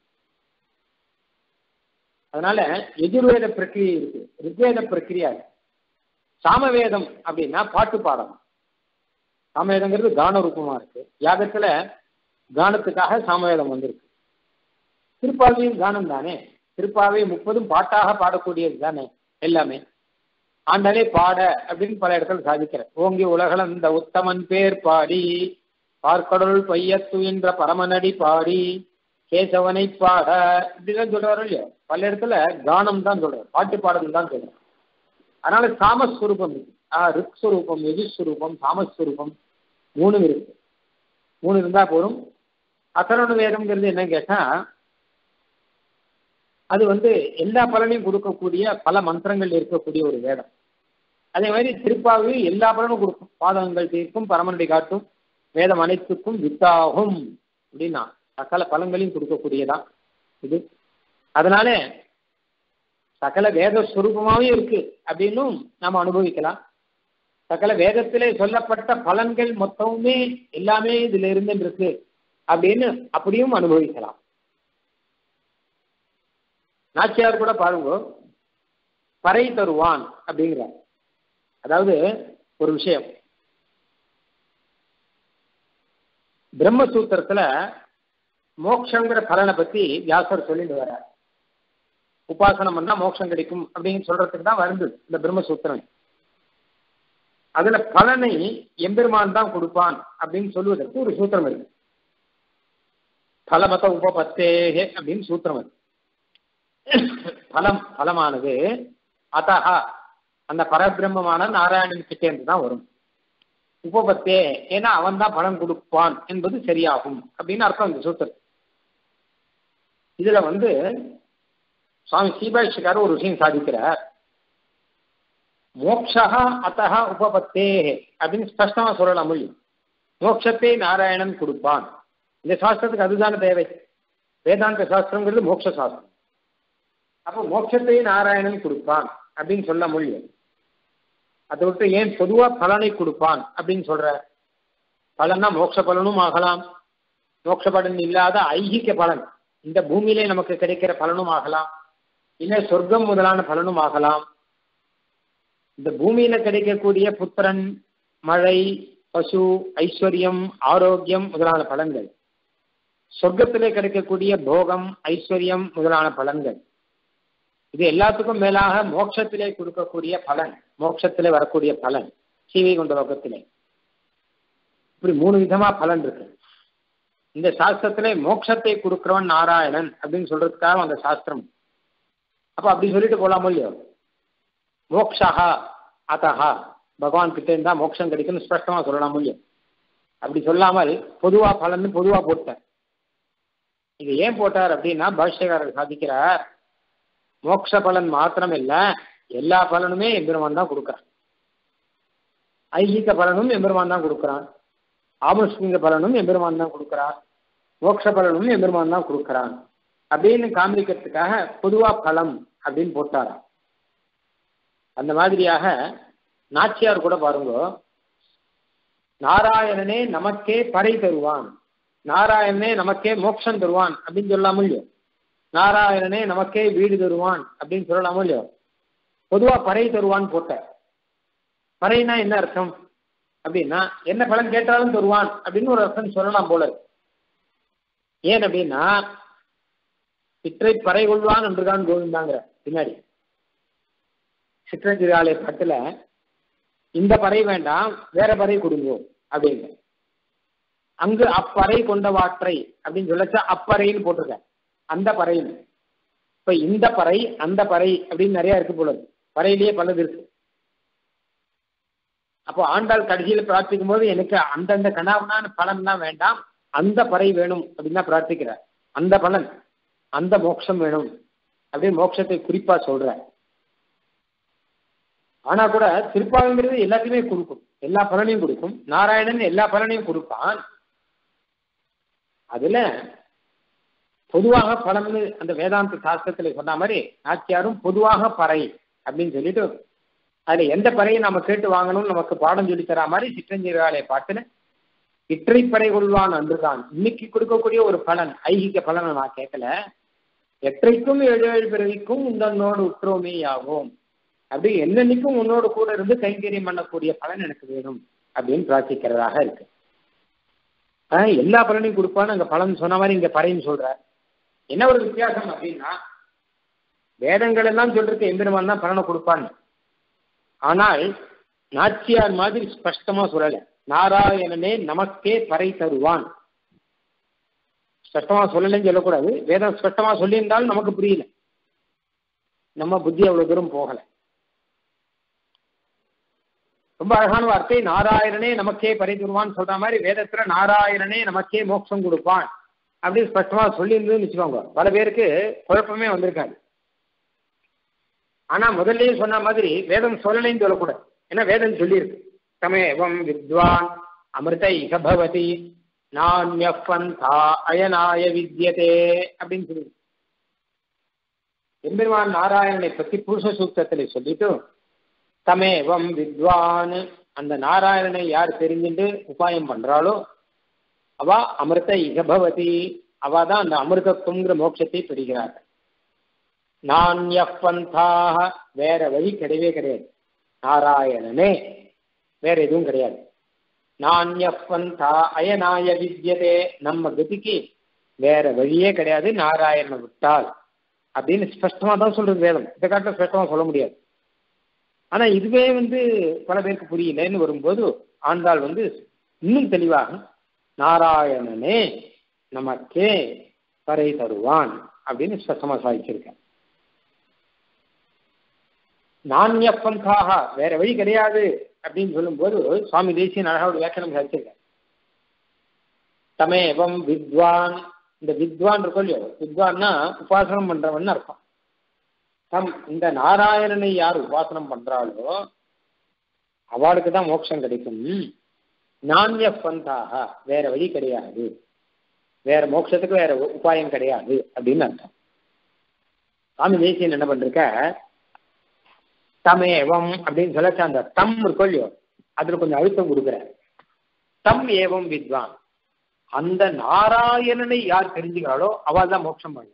அதனால எதிர்வேத பிரக்கிரியை இருக்கு, ரிக்வேத பிரக்கிரியா. சாமவேதம் அப்படின்னா பாட்டு பாடம். சாமவேதங்கிறது கான ரூபமா இருக்கு. யாகத்துல கானத்துக்காக சாமவேதம் வந்திருக்கு. திருப்பாவையும் கானம் தானே. திருப்பாவை முப்பதும் பாட்டாக பாடக்கூடியது தானே எல்லாமே. ஆண்டாலே பாட அப்படின்னு பல இடத்துல சாதிக்கிற. ஓங்கி உலகள இந்த உத்தமன் பேர் பாடி பார்க்கடல் பையத்து என்ற பரமனடி பாடி கேசவனை பாட இப்படிதான் சொல்றாரு இல்லையா. பல இடத்துல கானம் தான் சொல்றாரு, பாட்டு பாடல் தான் சொல்றாரு. அதனால சாமஸ்வரூபம் இருக்கு. ஆஹ் ரிக்ஸ்வரூபம், யஜுஸ்வரூபம், சாமஸ்வரூபம் மூணு இருக்கு. மூணு இருந்தா போதும். அசரண வேதம்ங்கிறது என்ன கேட்டா, அது வந்து எல்லா பலனையும் கொடுக்கக்கூடிய பல மந்திரங்கள் இருக்கக்கூடிய ஒரு வேதம். அதே மாதிரி திருப்பாவை எல்லா பலனும் கொடுக்கும். பாதகங்கள் தீர்க்கும், பரமனடி காட்டும், வேதம் அனைத்துக்கும் வித்தாகும் அப்படின்னா சகல பலன்களையும் கொடுக்கக்கூடியதான் இது. அதனால சகல வேத ஸ்வரூபமாவே இருக்கு அப்படின்னும் நாம அனுபவிக்கலாம். சகல வேதத்திலே சொல்லப்பட்ட பலன்கள் மொத்தமுமே எல்லாமே இதுல இருந்து இருக்கு அப்படின்னு அப்படியும் அனுபவிக்கலாம். நாச்சியார் கூட பாருங்க, பறை தருவான் அப்படிங்கிறார். அதாவது ஒரு விஷயம், பிரம்மசூத்திரத்துல மோட்சங்கிற பலனை பத்தி வியாசர் சொல்லிட்டு வர்றார். உபாசனம் பண்ணா மோட்சம் கிடைக்கும் அப்படின்னு சொல்றதுக்கு தான் வருது இந்த பிரம்மசூத்திரம். அதுல பலனை எம்பெருமான் தான் கொடுப்பான் அப்படின்னு சொல்லுவதற்கு ஒரு சூத்திரம் இருக்கு. பலமத உபபத்தேகே அப்படின்னு சூத்திரம் இருக்கு. பலம் பலமானது அத்தஹா அந்த பரபிரம்மமான நாராயணன் கிட்டே இருந்து தான் வரும். உபபத்தே ஏன்னா அவன் தான் பலன் கொடுப்பான் என்பது சரியாகும் அப்படின்னு அர்த்தம் இந்த சூத்திரம். இதுல வந்து சுவாமி சீபாஷிக்காரர் ஒரு விஷயம் சாதிக்கிறார். மோக்ஷா அத்தஹ உபபத்தே அப்படின்னு ஸ்பஷ்டமா சொல்லலாம் முடியும். மோட்சத்தை நாராயணன் கொடுப்பான். இந்த சாஸ்திரத்துக்கு அதுதான தேவை. வேதாந்த சாஸ்திரங்கிறது மோட்ச சாஸ்திரம். அப்போ மோட்சத்தை நாராயணன் கொடுப்பான் அப்படின்னு சொல்ல முடியும். அதை விட்டு ஏன் பொதுவா பலனை கொடுப்பான் அப்படின்னு சொல்ற? பலன்னா மோட்ச பலனும் ஆகலாம், மோட்ச பலன் இல்லாத ஐகிக பலன் இந்த பூமியிலே நமக்கு கிடைக்கிற பலனும் ஆகலாம், இல்லை சொர்க்கம் முதலான பலனும் ஆகலாம். இந்த பூமியில கிடைக்கக்கூடிய புத்திரன், மழை, பசு, ஐஸ்வர்யம், ஆரோக்கியம் முதலான பலன்கள், சொர்க்கத்திலே கிடைக்கக்கூடிய போகம், ஐஸ்வர்யம் முதலான பலன்கள், இது எல்லாத்துக்கும் மேலாக மோட்சத்திலே கொடுக்கக்கூடிய பலன், மோட்சத்திலே வரக்கூடிய பலன், சீவை கொண்ட லோகத்திலே. இப்படி மூணு விதமா பலன் இருக்கு. இந்த சாஸ்திரத்திலே மோட்சத்தை கொடுக்கிறவன் நாராயணன் அப்படின்னு சொல்றதுக்காக அந்த சாஸ்திரம். அப்ப அப்படி சொல்லிட்டு போலாமோ இல்லையோ? மோக்ஷா அத்தஹா பகவான் கிட்ட இருந்தா மோட்சம் கிடைக்கும்னு ஸ்பஷ்டமா சொல்லலாம் இல்லையோ? அப்படி சொல்லாமல் பொதுவா பலன்னு பொதுவா போட்டார். இது ஏன் போட்டார் அப்படின்னா, பாஷ்யக்காரர் சாதிக்கிறார், மோட்ச பலன் மாத்திரம் இல்ல, எல்லா பலனுமே எம்பெருமான் தான் கொடுக்குறான். ஐகிக பலனும் எம்பெருமான் தான் கொடுக்குறான், ஆமுஷ்மிக பலனும் எம்பெருமான் தான் கொடுக்குறான், மோட்ச பலனும் எம்பெருமான் தான் கொடுக்குறான் அப்படின்னு காண்பிக்கிறதுக்காக பொதுவா பலம் அப்படின்னு போட்டாராம். அந்த மாதிரியாக நாச்சியார் கூட பாருங்க, நாராயணனே நமக்கே பறை தருவான், நாராயணனே நமக்கே மோட்சம் தருவான் அப்படின்னு சொல்லாமோ இல்லையோ? நாராயணனே நமக்கே வீடு தருவான் அப்படின்னு சொல்லலாமோ இல்லையோ? பொதுவா பறை தருவான் போட்ட. பறைனா என்ன அர்த்தம் அப்படின்னா, என்ன பலன் கேட்டாலும் தருவான் அப்படின்னு ஒரு அர்த்தம் சொல்லலாம் போல. ஏன் அப்படின்னா, சிற்றை பறை கொள்வான் என்றுதான் கோவிந்தாங்கிற பின்னாடி சிற்றஞ்சிறாலே பட்டுல இந்த பறை வேண்டாம் வேற பறை கொடுங்கோ அப்படிங்க. அங்கு அப்பறை கொண்டவாற்றை அப்படின்னு சொல்லச்சா அப்பறைன்னு போட்டிருக்க, அந்த பறைன்னு. இப்ப இந்த பறை அந்த பறை அப்படின்னு நிறைய இருக்கு போல, பறையிலேயே பலது இருக்கு. அப்போ ஆண்டாள் கடைசியில் பிரார்த்திக்கும் போது எனக்கு அந்தந்த கணவனான பலன் தான் வேண்டாம், அந்த பறை வேணும் அப்படின்னு தான் பிரார்த்திக்கிறார். அந்த பலன் அந்த மோட்சம் வேணும் அப்படின்னு மோட்சத்தை குறிப்பா சொல்ற. ஆனா கூட திருப்பாவைங்கிறது எல்லாத்தையுமே கொடுக்கும், எல்லா பலனையும் கொடுக்கும். நாராயணன் எல்லா பலனையும் கொடுப்பான். அதுல பொதுவாக பலன்னு அந்த வேதாந்த சாஸ்திரத்துல சொன்ன மாதிரி நாச்சியாரும் பொதுவாக பறை அப்படின்னு சொல்லிட்டு அதுல எந்த பறையை நம்ம கேட்டு வாங்கணும்னு நமக்கு பாடம் சொல்லி தரா மாதிரி சிற்றஞ்சிறாலே பாட்டுல இற்றைப்பறை கொள்வான் அன்றுதான். இன்னைக்கு கொடுக்கக்கூடிய ஒரு பலன், ஐகிக பலனை நான் கேட்கல. எற்றைக்கும் ஏழு ஏழு பிறவிக்கும் உன்னோடு உற்றோமே ஆகும், அப்படி என்னன்னைக்கும் உன்னோடு கூட இருந்து கைங்கரியம் பண்ணக்கூடிய பலன் எனக்கு வேணும் அப்படின்னு பிரார்த்திக்கிறதாக இருக்கு. ஆஹ் எல்லா பலனையும் கொடுப்பான்னு அங்க பலன் சொன்ன மாதிரி இங்க பறைன்னு சொல்ற. என்ன ஒரு வித்தியாசம் அப்படின்னா, வேதங்கள் எல்லாம் சொல்றது எம்பெருமான் தான் பலனை கொடுப்பான்னு. ஆனால் நாச்சியார் மாதிரி ஸ்பஷ்டமா சொல்லல. நாராயணனே நமக்கே பறை தருவான் ஸ்பஷ்டமா சொல்லலன்னு சொல்லக்கூடாது. வேதம் ஸ்பஷ்டமா சொல்லியிருந்தாலும் நமக்கு புரியல, நம்ம புத்தி அவ்வளவு தூரம் போகல. ரொம்ப அழகான வார்த்தை. நாராயணனே நமக்கே பறை தருவான்னு சொல்ற மாதிரி வேதத்துல நாராயணனே நமக்கே மோட்சம் கொடுப்பான் அப்படின்னு ஸ்பஷ்டமா சொல்லியிருந்ததுன்னு வச்சுக்கோங்க, பல பேருக்கு குழப்பமே வந்திருக்காது. ஆனா முதல்லயே சொன்ன மாதிரி வேதம் சொல்லலைன்னு சொல்லக்கூடாது. ஏன்னா வேதம் சொல்லியிருக்கு, தமேவம் வித்வான் அமிர்த இகபவதி நான்யஃபந்தா அயனாய வித்யதே அப்படின்னு சொல்லி எம்பெருமான் நாராயணனை பத்தி புருஷ சூக்தத்திலே சொல்லிட்டு, தமேவம் வித்வான் அந்த நாராயணனை யார் தெரிஞ்சுட்டு உபாயம் பண்றாளோ அவ அமிர்த இகபவதி, அவ தான் அந்த அமிர்தத்துவங்கிற மோட்சத்தை பெறுகிறார்கள். நான்யஃபந்தாக வேற வழி கிடையவே கிடையாது, நாராயணனே வேற எதுவும் கிடையாது. நான்யஃபந்தா அயனாய வித்யதே, நம்ம கதிக்கு வேற வழியே கிடையாது நாராயணனை விட்டால் அப்படின்னு ஸ்பஷ்டமா தான் சொல்றது வேதம். இதை காட்ட ஸ்பஷ்டமா சொல்ல முடியாது. ஆனா இதுவே வந்து பல பேருக்கு புரியலன்னு வரும்போது ஆண்டாள் வந்து இன்னும் தெளிவாக நாராயணனே நமக்கே பறை தருவான் அப்படின்னு ஸ்பஷ்டமா சாதிச்சிருக்கேன். நான்யப்பந்தாக வேற வழி கிடையாது அப்படின்னு சொல்லும் போது சுவாமி தேசியன் அழகா ஒரு வியாக்கியானம் சாதிச்சிருக்க. தமேவம் வித்வான், இந்த வித்வான் இருக்கும் இல்லையோ, வித்வான்னா உபாசனம் பண்றவன் அர்த்தம். தம் இந்த நாராயணனை யார் உபாசனம் பண்றாளோ அவளுக்கு தான் மோட்சம் கிடைக்கும். நான்யப்பந்தாக வேற வழி கிடையாது, வேற மோட்சத்துக்கு வேற உபாயம் கிடையாது அப்படின்னு அர்த்தம். சுவாமி தேசியன் என்ன பண்ருக்க, தமேவம் அப்படின்னு சொல்லச்ச அந்த தம் இருக்கும் இல்லையோ அதுல கொஞ்சம் அழுத்தம் கொடுக்குற. தம் ஏவம் வித்வான், அந்த நாராயணனை யார் தெரிஞ்சுக்கிறாளோ அவள் தான் மோட்சம் பண்ணலாம்.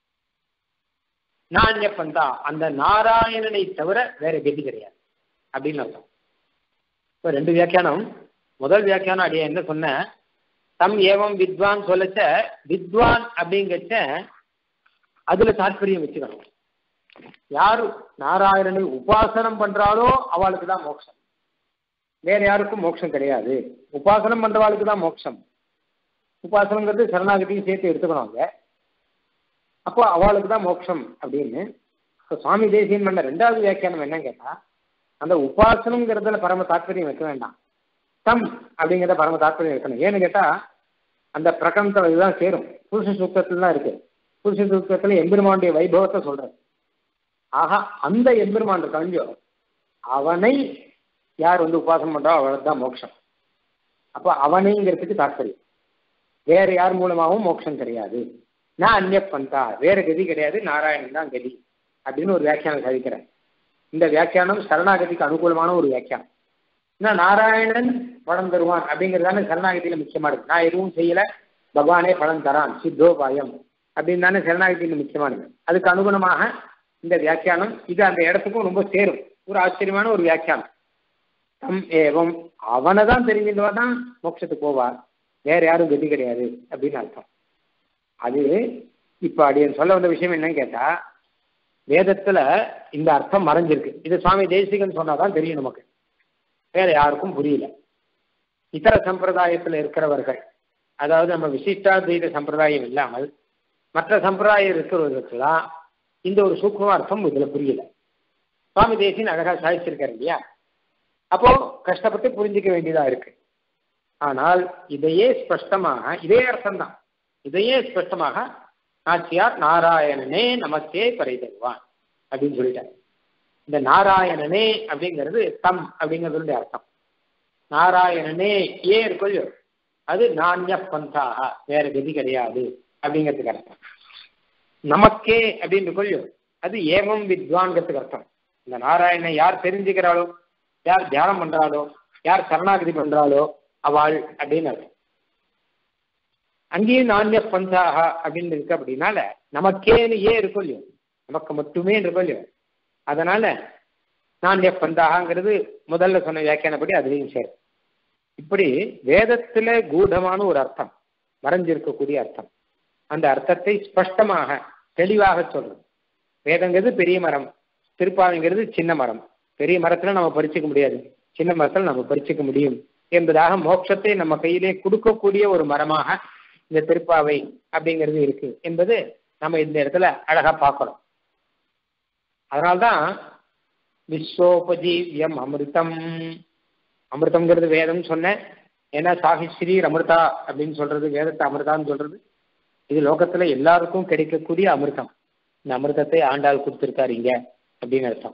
நான்யப்பந்தா அந்த நாராயணனை தவிர வேற கதி கிடையாது அப்படின்னு அர்த்தம். இப்போ ரெண்டு வியாக்கியானம். முதல் வியாக்கியானம் அடிய என்ன சொன்ன, தம் ஏவம் வித்வான் சொல்லச்ச வித்வான் அப்படிங்கச்ச அதுல தாற்பயம் வச்சுக்கணும். யாரு நாராயணனை உபாசனம் பண்றாளோ அவளுக்கு தான் மோட்சம், வேற யாருக்கும் மோட்சம் கிடையாது. உபாசனம் பண்றவாளுக்கு தான் மோட்சம். உபாசனங்கிறது சரணாகதியும் சேர்த்து எடுத்துக்கணும் அவங்க. அப்போ அவளுக்கு தான் மோட்சம் அப்படின்னு. இப்போ சுவாமி தேசியன் பண்ண ரெண்டாவது வியாக்கியானம் என்ன கேட்டா, அந்த உபாசனங்கிறதுல பரம தாற்பயம் வைக்க வேண்டாம், தம் அப்படிங்கிறத பரம தாற்பயம் வைக்கணும். ஏன்னு கேட்டா அந்த பிரகந்தம் இதுதான் சேரும். புருஷ சூக்தத்துல தான் இருக்கு. புருஷ சூக்தத்துல எம்பெருமானுடைய வைபவத்தை சொல்றேன். ஆக அந்த எம்பெருமான் கவிஞ்சோ அவனை யார் வந்து உபாசனம் பண்றோ அவளுக்கு தான் மோட்சம். அப்போ அவனைங்கிறதுக்கு தாற்பயம், வேற யார் மூலமாகவும் மோட்சம் கிடையாது. நான் அந்நியப்பந்தா வேற கதி கிடையாது, நாராயணன் தான் கதி அப்படின்னு ஒரு வியாக்கியானம் சாதிக்கிறேன். இந்த வியாக்கியானம் சரணாகதிக்கு அனுகூலமான ஒரு வியாக்கியானம். ஏன்னா நாராயணன் பலன் தருவான் அப்படிங்கிறதான சரணாகதியில முக்கியமானது. நான் எதுவும் செய்யல, பகவானே பலன் தரான், சித்தோபாயம் அப்படின்னு தானே சரணாகதியில முக்கியமானது. அதுக்கு அனுகுணமாக இந்த வியாக்கியானம் இது அந்த இடத்துக்கும் ரொம்ப சேரும். ஒரு ஆச்சரியமான ஒரு வியாக்கியானம். தம் ஏவம் அவனை தான் தெரிஞ்சிருந்தவா தான் மோட்சத்துக்கு போவார், வேற யாரும் கதி கிடையாது அப்படின்னு அர்த்தம். அது இப்ப அப்படி சொல்ல வந்த விஷயம் என்னன்னு கேட்டா, வேதத்துல இந்த அர்த்தம் மறைஞ்சிருக்கு. இது சுவாமி தேசிகன் சொன்னாதான் தெரியும் நமக்கு, வேற யாருக்கும் புரியல. இதர சம்பிரதாயத்துல இருக்கிறவர்கள், அதாவது நம்ம விசிஷ்டாத்வைத சம்பிரதாயம் இல்லாமல் மற்ற சம்பிரதாயம் இருக்கிறவர்களுக்கெல்லாம் இந்த ஒரு சூக்ஷ்ம அர்த்தம் இதுல புரியல. சுவாமி தேசியன் அழகா சாதிச்சிருக்காரு இல்லையா, அப்போ கஷ்டப்பட்டு புரிஞ்சிக்க வேண்டியதா இருக்கு. ஆனால் இதையே ஸ்பஷ்டமாக, இதே அர்த்தம் தான், இதையே ஸ்பஷ்டமாக நாச்சியார் நாராயணனே நமக்கே பறை தருவான் அப்படின்னு சொல்லிட்டார். இந்த நாராயணனே அப்படிங்கிறது தம் அப்படிங்கிறதுடைய அர்த்தம். நாராயணனே ஏ இருக்கோ அது நான்ய பந்தாக, வேற கதி கிடையாது அப்படிங்கிறதுக்கு அர்த்தம். நமக்கே அப்படின்னு இருக்கோ அது ஏவம் வித்வான்கிறதுக்கு அர்த்தம். இந்த நாராயணனை யார் தெரிஞ்சுக்கிறாளோ, யார் தியானம் பண்றாளோ, யார் சரணாகதி பண்றாளோ அவள் அப்படின்னு அர்த்தம். அங்கேயும் நான்ய பந்தாக அப்படின்னு இருக்கு. அப்படின்னால நமக்கேன்னு ஏன் இருக்கும் இல்லையோ, நமக்கு மட்டுமே இருக்கும் இல்லையோ, அதனால நான்ய பந்தாகங்கிறது முதல்ல சொன்ன வியாக்கியானப்படி அதுலேயும் சேரும். இப்படி வேதத்துல கூடமான ஒரு அர்த்தம், மறைஞ்சிருக்கக்கூடிய அர்த்தம், அந்த அர்த்தத்தை ஸ்பஷ்டமாக தெளிவாக சொல்றது. வேதங்கிறது பெரிய மரம், திருப்பாவைங்கிறது சின்ன மரம். பெரிய மரத்துல நம்ம பறிச்சுக்க முடியாது, சின்ன மரத்துல நம்ம பறிச்சுக்க முடியும் என்பதாக மோட்சத்தை நம்ம கையிலே கொடுக்கக்கூடிய ஒரு மரமாக இந்த திருப்பாவை அப்படிங்கிறது இருக்கு என்பது நம்ம இந்த இடத்துல அழகா பார்க்கிறோம். அதனால்தான் விஸ்வோபஜீவியம் அமிர்தம், அமிர்தம்ங்கிறது வேதம் சொன்னேன். ஏன்னா சாகிஸ்ரீ அமிர்தா அப்படின்னு சொல்றது, வேதத்தை அமிர்தான்னு சொல்றது. இது லோகத்துல எல்லாருக்கும் கிடைக்கக்கூடிய அமிர்தம். இந்த அமிர்தத்தை ஆண்டாள் கொடுத்திருக்காரு இங்க அப்படின்னு அர்த்தம்.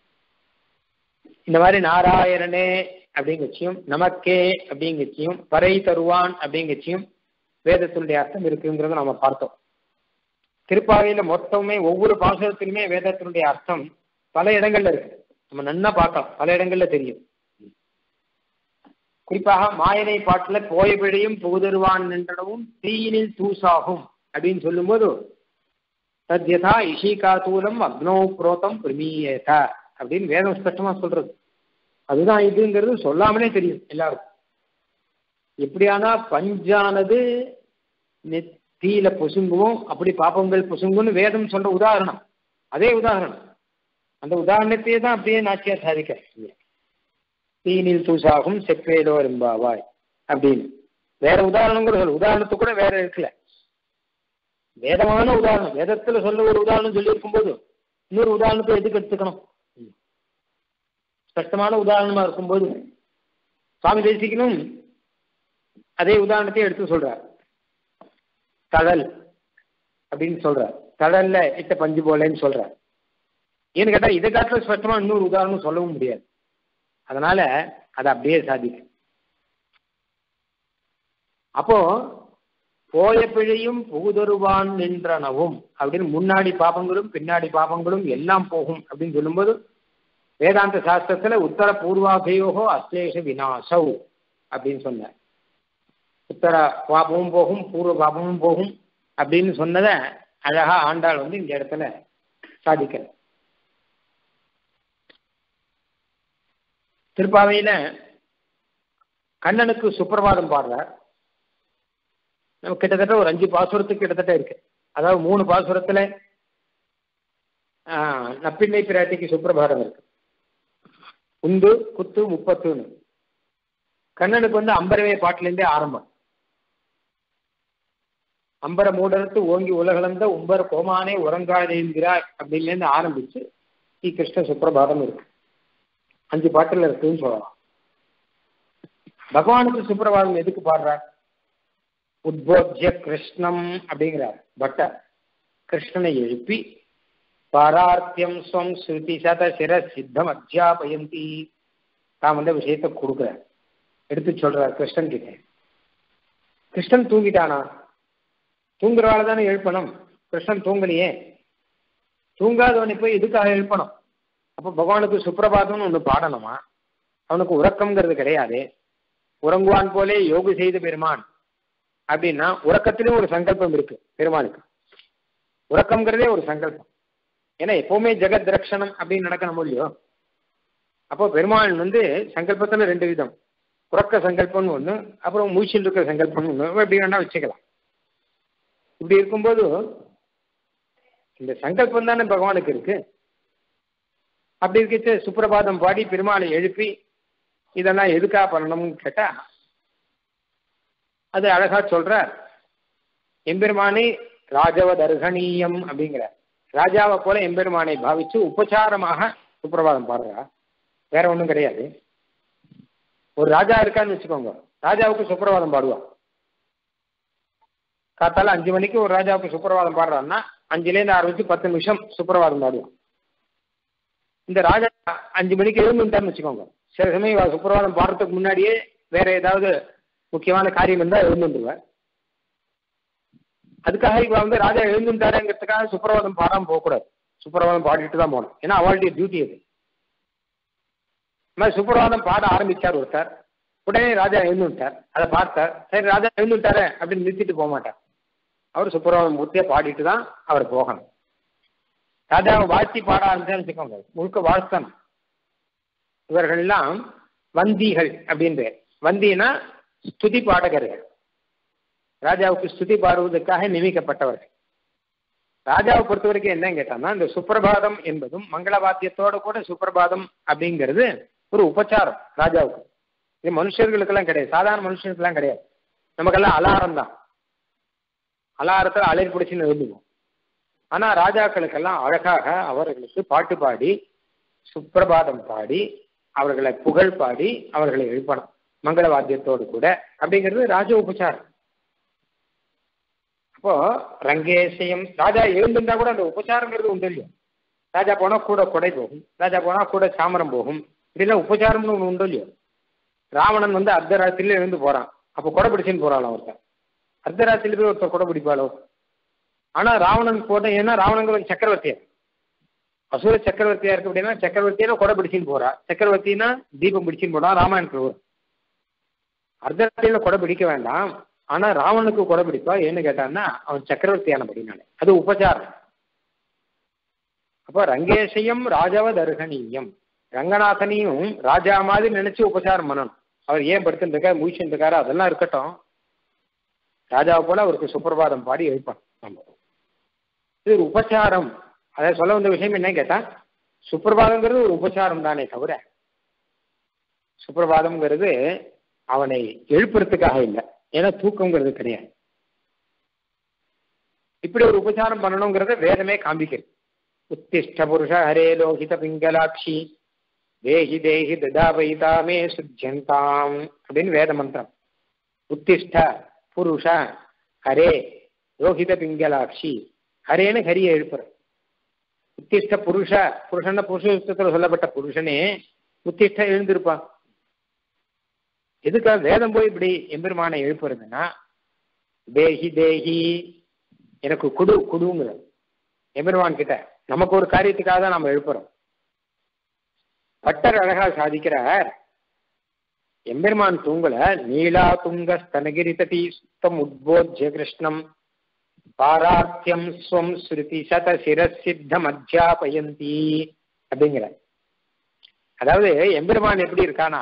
இந்த மாதிரி நாராயணனே அப்படிங்கச்சியும் நமக்கே அப்படிங்கச்சியும் பறை தருவான் அப்படிங்கச்சியும் வேதத்தினுடைய அர்த்தம் இருக்குங்கிறத நம்ம பார்த்தோம். திருப்பாவையில மொத்தமே ஒவ்வொரு பாசுரத்திலுமே வேதத்தினுடைய அர்த்தம் பல இடங்கள்ல இருக்கு. நம்ம நன்னா பார்க்கலாம், பல இடங்கள்ல தெரியும். குறிப்பாக மாயனை பாட்டுல போய பிழையும் புகுதருவான் நின்றனவும் தீயினில் தூசாகும் அப்படின்னு சொல்லும் போது தத்யதா இஷிகா தூலம் அக்னோ புரோதம் பிரமீயேத அப்படின்னு வேதம் ஸ்பஷ்டமா சொல்றது. அதுதான் இதுங்கிறது சொல்லாமலே தெரியும் எல்லாருக்கும். எப்படியானா பஞ்சானது நெத்தியில பொசுங்குவோம், அப்படி பாப்பங்கள் பொசுங்குன்னு வேதம் சொல்ற உதாரணம். அதே உதாரணம், அந்த உதாரணத்தையே தான் அப்படியே நாச்சியார் சாதிக்க. தீனில் தூசாகும் செப்பேலோ எம்பாவாய் அப்படின்னு வேற உதாரணம் கூட சொல்ல, உதாரணத்துக்கு கூட வேற இருக்குல்ல. வேதமான உதாரணம், வேதத்துல சொல்ல ஒரு உதாரணம் சொல்லி இருக்கும் போது இன்னொரு உதாரணத்தை எதுக்கு எடுத்துக்கணும்? ஸ்பஷ்டமான உதாரணமா இருக்கும்போது சுவாமி தேசிகனும் அதே உதாரணத்தை எடுத்து சொல்றார். தழல் அப்படின்னு சொல்றார், தழல்ல இட்ட பஞ்சு போலன்னு சொல்றார். ஏன்னு கேட்டா இதை காட்டில ஸ்பஷ்டமா இன்னொரு உதாரணம் சொல்லவும் முடியாது. அதனால அதை அப்படியே சாதிக்கும். அப்போ போய பிழையும் புகுதருவான் நின்றனவும் அப்படின்னு முன்னாடி பாபங்களும் பின்னாடி பாபங்களும் எல்லாம் போகும் அப்படின்னு சொல்லும்போது வேதாந்த சாஸ்திரத்துல உத்தர பூர்வாபயோகோ அஸ்லேஷ விநாசௌ அப்படின்னு சொன்னார். உத்தர பாபமும் போகும், பூர்வ பாபமும் போகும் அப்படின்னு சொன்னதை அழகா ஆண்டாள் வந்து இந்த இடத்துல சாதிக்கிற. திருப்பாவையில கண்ணனுக்கு சுப்பிரபாதம் பாடுறார். நம்ம கிட்டத்தட்ட ஒரு அஞ்சு பாசுரத்துக்கு கிட்டத்தட்ட இருக்கு. அதாவது மூணு பாசுரத்துல ஆஹ் நப்பிள்ளை பிராட்டிக்கு சுப்பிரபாதம் இருக்கு, உந்து குத்து முப்பத்துன்னு. கண்ணனுக்கு வந்து அம்பரவே பாட்டிலேருந்தே ஆரம்பம். அம்பர மூடரத்து ஓங்கி உலகளந்த உம்பர கோமானே உறங்காதேந்திராய் அப்படின்லேருந்து ஆரம்பிச்சு ஸ்ரீ கிருஷ்ண சுப்பிரபாதம் இருக்கு. அஞ்சு பாட்டுல இருக்குன்னு சொல்லலாம். பகவானுக்கு சுப்பிரபாதம் எதுக்கு பாடுறார்? உத்போத்ய கிருஷ்ணம் அப்படிங்கிறார் பட்டர். கிருஷ்ணனை எழுப்பி பாரார்த்தியம் ஸ்வம் ஸ்ருதி சத சிர சித்தம் அத்தியாபயந்தி தான் வந்து விஷயத்தை கொடுக்குறார், எடுத்து சொல்றார் கிருஷ்ணன் கிட்ட. கிருஷ்ணன் தூங்கிட்டானா? தூங்குறவாள் தானே எழுப்பணும். கிருஷ்ணன் தூங்கலையே, தூங்காதவனை போய் எதுக்காக எழுப்பணும்? அப்போ பகவானுக்கு சுப்பிரபாதம்னு ஒன்று பாடணுமா? அவனுக்கு உறக்கம்ங்கிறது கிடையாது. உறங்குவான் போலே யோகு செய்த பெருமான் அப்படின்னா உறக்கத்திலும் ஒரு சங்கல்பம் இருக்கு பெருமானுக்கு. உறக்கம்ங்கிறதே ஒரு சங்கல்பம். ஏன்னா எப்பவுமே ஜெகத் ரக்ஷணம் அப்படின்னு நடக்கணும் இல்லையோ. அப்போ பெருமாள் வந்து சங்கல்பத்துல ரெண்டு விதம், உறக்க சங்கல்பம்னு ஒன்று, அப்புறம் மூச்சில் இருக்கிற சங்கல்பம்னு ஒன்று, எப்படி வேணா வச்சுக்கலாம். இப்படி இருக்கும்போது இந்த சங்கல்பம் தானே பகவானுக்கு இருக்கு. அப்படி இருக்க சுப்பிரபாதம் பாடி பெருமாளை எழுப்பி இதெல்லாம் எதுக்கா பண்ணணும்னு கேட்டா அது அழகா சொல்றார். எம்பெருமானை ராஜவ தர்கணீயம் அப்படிங்கிற ராஜாவை போல எம்பெருமானை பாவிச்சு உபச்சாரமாக சுப்பிரபாதம் பாடுறா. வேற ஒன்றும் கிடையாது. ஒரு ராஜா இருக்கான்னு வச்சுக்கோங்க, ராஜாவுக்கு சுப்பிரபாதம் பாடுவா. காத்தால அஞ்சு மணிக்கு ஒரு ராஜாவுக்கு சுப்பிரபாதம் பாடுறான்னா அஞ்சுலேருந்து ஆரம்பிச்சு பத்து நிமிஷம் சுப்பிரபாதம் பாடுவோம். இந்த ராஜா அஞ்சு மணிக்கு எழுந்துட்டான்னு வச்சுக்கோங்க. சில சமயம் சுப்பிரபாதம் பாடுறதுக்கு முன்னாடியே வேற ஏதாவது முக்கியமான காரியம் இருந்தால் எழுந்துருவேன். அதுக்காக இப்ப வந்து ராஜா எழுந்துட்டாருங்கிறதுக்காக சுப்பிரபாதம் பாடாமல் போகக்கூடாது. சுப்பிரபாதம் பாடிட்டு தான் போகணும். ஏன்னா அவளுடைய டியூட்டி அது. மாதிரி சுப்பிரபாதம் பாட ஆரம்பிச்சார் ஒருத்தர். உடனே ராஜா எழுந்துட்டார். அதை பார்த்தார். சரி ராஜா எழுந்துட்டாரு அப்படின்னு நிறுத்திட்டு போக மாட்டார். அவர் சுப்பிரபாதம் பூர்த்தியா பாடிட்டு தான் அவர் போகணும். ராஜாவை வாழ்த்தி பாட ஆரம்பிச்சான்னு வச்சுக்கோங்க, முழுக்க வாழ்த்தணும். இவர்கள் எல்லாம் வந்திகள் அப்படின்னு. வந்தினா ஸ்துதி பாடகர்கள். ராஜாவுக்கு ஸ்துதி பாடுவதற்காக நியமிக்கப்பட்டவர்கள். ராஜாவை பொறுத்த வரைக்கும் என்ன கேட்டான்னா, இந்த சுப்பிரபாதம் என்பதும் மங்கள வாத்தியத்தோட கூட சுப்பிரபாதம் அப்படிங்கிறது ஒரு உபச்சாரம் ராஜாவுக்கு. இது மனுஷர்களுக்கெல்லாம் கிடையாது, சாதாரண மனுஷனுக்கெல்லாம் கிடையாது. நமக்கெல்லாம் அலாரம் தான். அலாரத்தில் அலைர் பிடிச்சின்னு எழுதுவோம். ஆனா ராஜாக்களுக்கெல்லாம் அழகாக அவர்களுக்கு பாட்டு பாடி சுப்பிரபாதம் பாடி அவர்களை புகழ் பாடி அவர்களை எழுப்பணும் மங்கள வாத்தியத்தோடு கூட. அப்படிங்கிறது ராஜ உபச்சாரம். அப்போ ரங்கேசயம் ராஜா எழுந்திருந்தா கூட அந்த உபச்சாரங்கிறது உண்டு இல்லையோ. ராஜா போனா கூட கொடை போகும், ராஜா போனா கூட சாமரம் போகும். இப்படிலாம் உபச்சாரம்னு ஒன்று உண்டு இல்லையோ. ராவணன் வந்து அர்த்தராத்திரியில எழுந்து போறான். அப்போ கொடை பிடிச்சின்னு போறாளோ ஒருத்தன். அர்த்தராத்திரியில போய் ஒருத்தர் கொடை பிடிப்பாளோ. ஆனா ராவணன் போட்ட, ஏன்னா ராவணன் சக்கரவர்த்தியா, அசுர சக்கரவர்த்தியா இருக்கு. அப்படின்னா சக்கரவர்த்தியா கொடை பிடிச்சின்னு போறா. சக்கரவர்த்தினா தீபம் பிடிச்சின்னு போனா ராமாயணத்துக்கு அர்த்தராத்திரியில கொடை பிடிக்க வேண்டாம். ஆனா ராவனுக்கு கொடை பிடிப்பா. ஏன்னு கேட்டான்னா அவன் சக்கரவர்த்தியானபடினாலே அது உபச்சாரம். அப்போ ரங்கேசையம் ராஜவ தர்கணீயம், ரங்கநாதனையும் ராஜா மாதிரி நினைச்சு உபச்சாரம் பண்ணணும். அவர் ஏன் படுத்துட்டு இருக்காரு, முயற்சிட்டு இருக்காரு, அதெல்லாம் இருக்கட்டும். ராஜாவை போல அவருக்கு சுப்பிரபாதம் பாடி எழுப்பான். நம்ம இது ஒரு உபச்சாரம். அதை சொல்ல வந்த விஷயம் என்ன கேட்டா, சுப்பிரபாதம்ங்கிறது ஒரு உபச்சாரம் தானே தவிர சுப்பிரபாதம்ங்கிறது அவனை எழுப்புறதுக்காக இல்லை. ஏன்னா தூக்கம்ங்கிறது கிடையாது. இப்படி ஒரு உபச்சாரம் பண்ணணுங்கிறத வேதமே காண்பிக்கிறது. உத்திஷ்ட புருஷ ஹரே லோகித பிங்கலாட்சி தேஹி தேஹி ததாபைதாமே சுஜ்யந்தாம் அப்படின்னு வேத மந்திரம். உத்திஷ்ட புருஷ ஹரே லோகித பிங்கலாட்சி. ஹரேன்னு ஹரியை எழுப்புற. உத்திஷ்ட புருஷ, புருஷன் புருஷத்தில் சொல்லப்பட்ட புருஷனே உத்திஷ்ட எழுந்திருப்பான். எதுக்காக வேதம் போய் இப்படி எம்பெருமானை எழுப்புறதுன்னா, தேஹி தேஹி எனக்கு குடு குடுங்கிற எம்பெருமான் கிட்ட நமக்கு ஒரு காரியத்துக்காக தான் நம்ம எழுப்புறோம். பட்டர் அழகா சாதிக்கிறார், எம்பெருமான் தூங்கல. நீலா துங்க ஸ்தனகிரி ததி சுத்தம் உத்போத்ய கிருஷ்ணம் பாரார்த்தியம் ஸ்வம் ஸ்ருதி சத சிரசித்தம் அத்தியாபயந்தி அப்படிங்கிற. அதாவது எம்பெருமான் எப்படி இருக்கானா,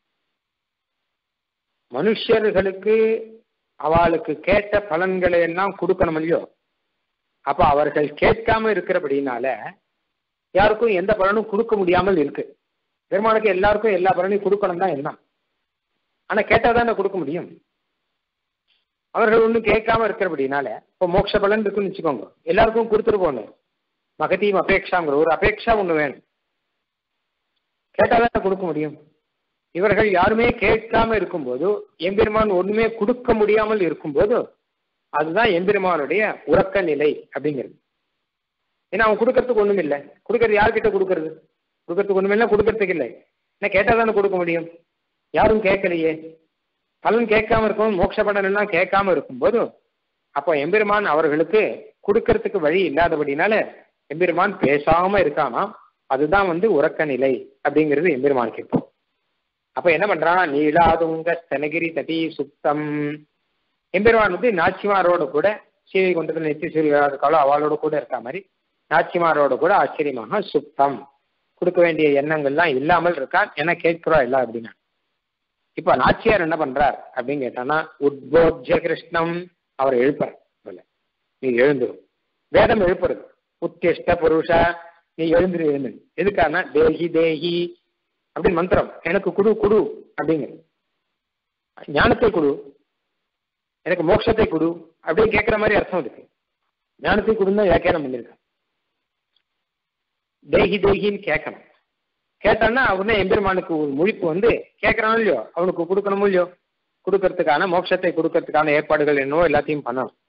மனுஷர்களுக்கு அவளுக்கு கேட்ட பலன்களை எல்லாம் கொடுக்கணும் இல்லையோ. அப்ப அவர்கள் கேட்காம இருக்கிறபடினால யாருக்கும் எந்த பலனும் கொடுக்க முடியாமல் இருக்கு. பெருமானுக்கு எல்லாருக்கும் எல்லா பலனையும் கொடுக்கணும் தான் எல்லாம். ஆனா கேட்டாதானே கொடுக்க முடியும். அவர்கள் ஒன்றும் கேட்காம இருக்கிறபடினால இப்போ மோட்ச பலன் இருக்குன்னு வச்சுக்கோங்க, எல்லாருக்கும் கொடுத்துட்டு போகணும். மகதீம் அபேட்சாங்கிற ஒரு அபேட்சா ஒண்ணு வேணும். கேட்டாதான் கொடுக்க முடியும். இவர்கள் யாருமே கேட்காம இருக்கும்போது, எம்பெருமான் ஒண்ணுமே கொடுக்க முடியாமல் இருக்கும்போது, அதுதான் எம்பெருமானுடைய உறக்க நிலை அப்படிங்கிறது. ஏன்னா அவன் கொடுக்கறதுக்கு ஒண்ணும் இல்லை. கொடுக்கறது யார்கிட்ட கொடுக்கறது? கொடுக்கறதுக்கு ஒண்ணுமே இல்லை, கொடுக்கறதுக்கு இல்லை. ஏன்னா கேட்டாதானே கொடுக்க முடியும். யாரும் கேட்கலையே. பலன் கேட்காம இருக்கும், மோட்ச பலன் எல்லாம் கேட்காம இருக்கும்போது, அப்போ எம்பெருமான் அவர்களுக்கு கொடுக்கறதுக்கு வழி இல்லாதபடினால எம்பெருமான் பேசாம இருக்கானா. அதுதான் வந்து உறக்க நிலை அப்படிங்கிறது எம்பெருமான் கேட்போம். அப்ப என்ன பண்றான், நீலாதுங்க ஸ்தனகிரி ததி சுத்தம். எம்பெருமான் வந்து நாச்சிமாரோட கூட சீவை கொண்டதில் நெத்தி சீர்காலோ அவளோட கூட இருக்கா மாதிரி நாச்சிமாரோட கூட ஆச்சரியமாக சுத்தம் கொடுக்க வேண்டிய எண்ணங்கள்லாம் இல்லாமல் இருக்கான். என கேட்கிறோம் எல்லாம் அப்படின்னா. இப்ப நாச்சியார் என்ன பண்றார் அப்படின்னு கேட்டான்னா, உத்போத்ய கிருஷ்ணம் அவரை எழுப்புற. நீ எழுந்துரும். வேதம் எழுப்புறது. உத்திஷ்ட புருஷ நீ எழுந்துரு எழுந்து. எதுக்கான தேஹி தேஹி அப்படின்னு மந்திரம். எனக்கு குடு குடு அப்படிங்கிறது. ஞானத்தை குடு, எனக்கு மோட்சத்தை குடு அப்படின்னு கேட்கிற மாதிரி அர்த்தம் இருக்கு. ஞானத்தை கொடுன்னு வியாக்கியானம் பண்ணிருக்க. தேஹி தேஹின்னு கேட்கணும். கேட்டான்னா அவனே எம்பெருமானுக்கு ஒரு முழிப்பு வந்து கேட்கறானோ இல்லையோ, அவனுக்கு கொடுக்கணுமோ இல்லையோ, கொடுக்கறதுக்கான மோட்சத்தை கொடுக்கறதுக்கான ஏற்பாடுகள் என்னவோ எல்லாத்தையும் பண்ணணும்.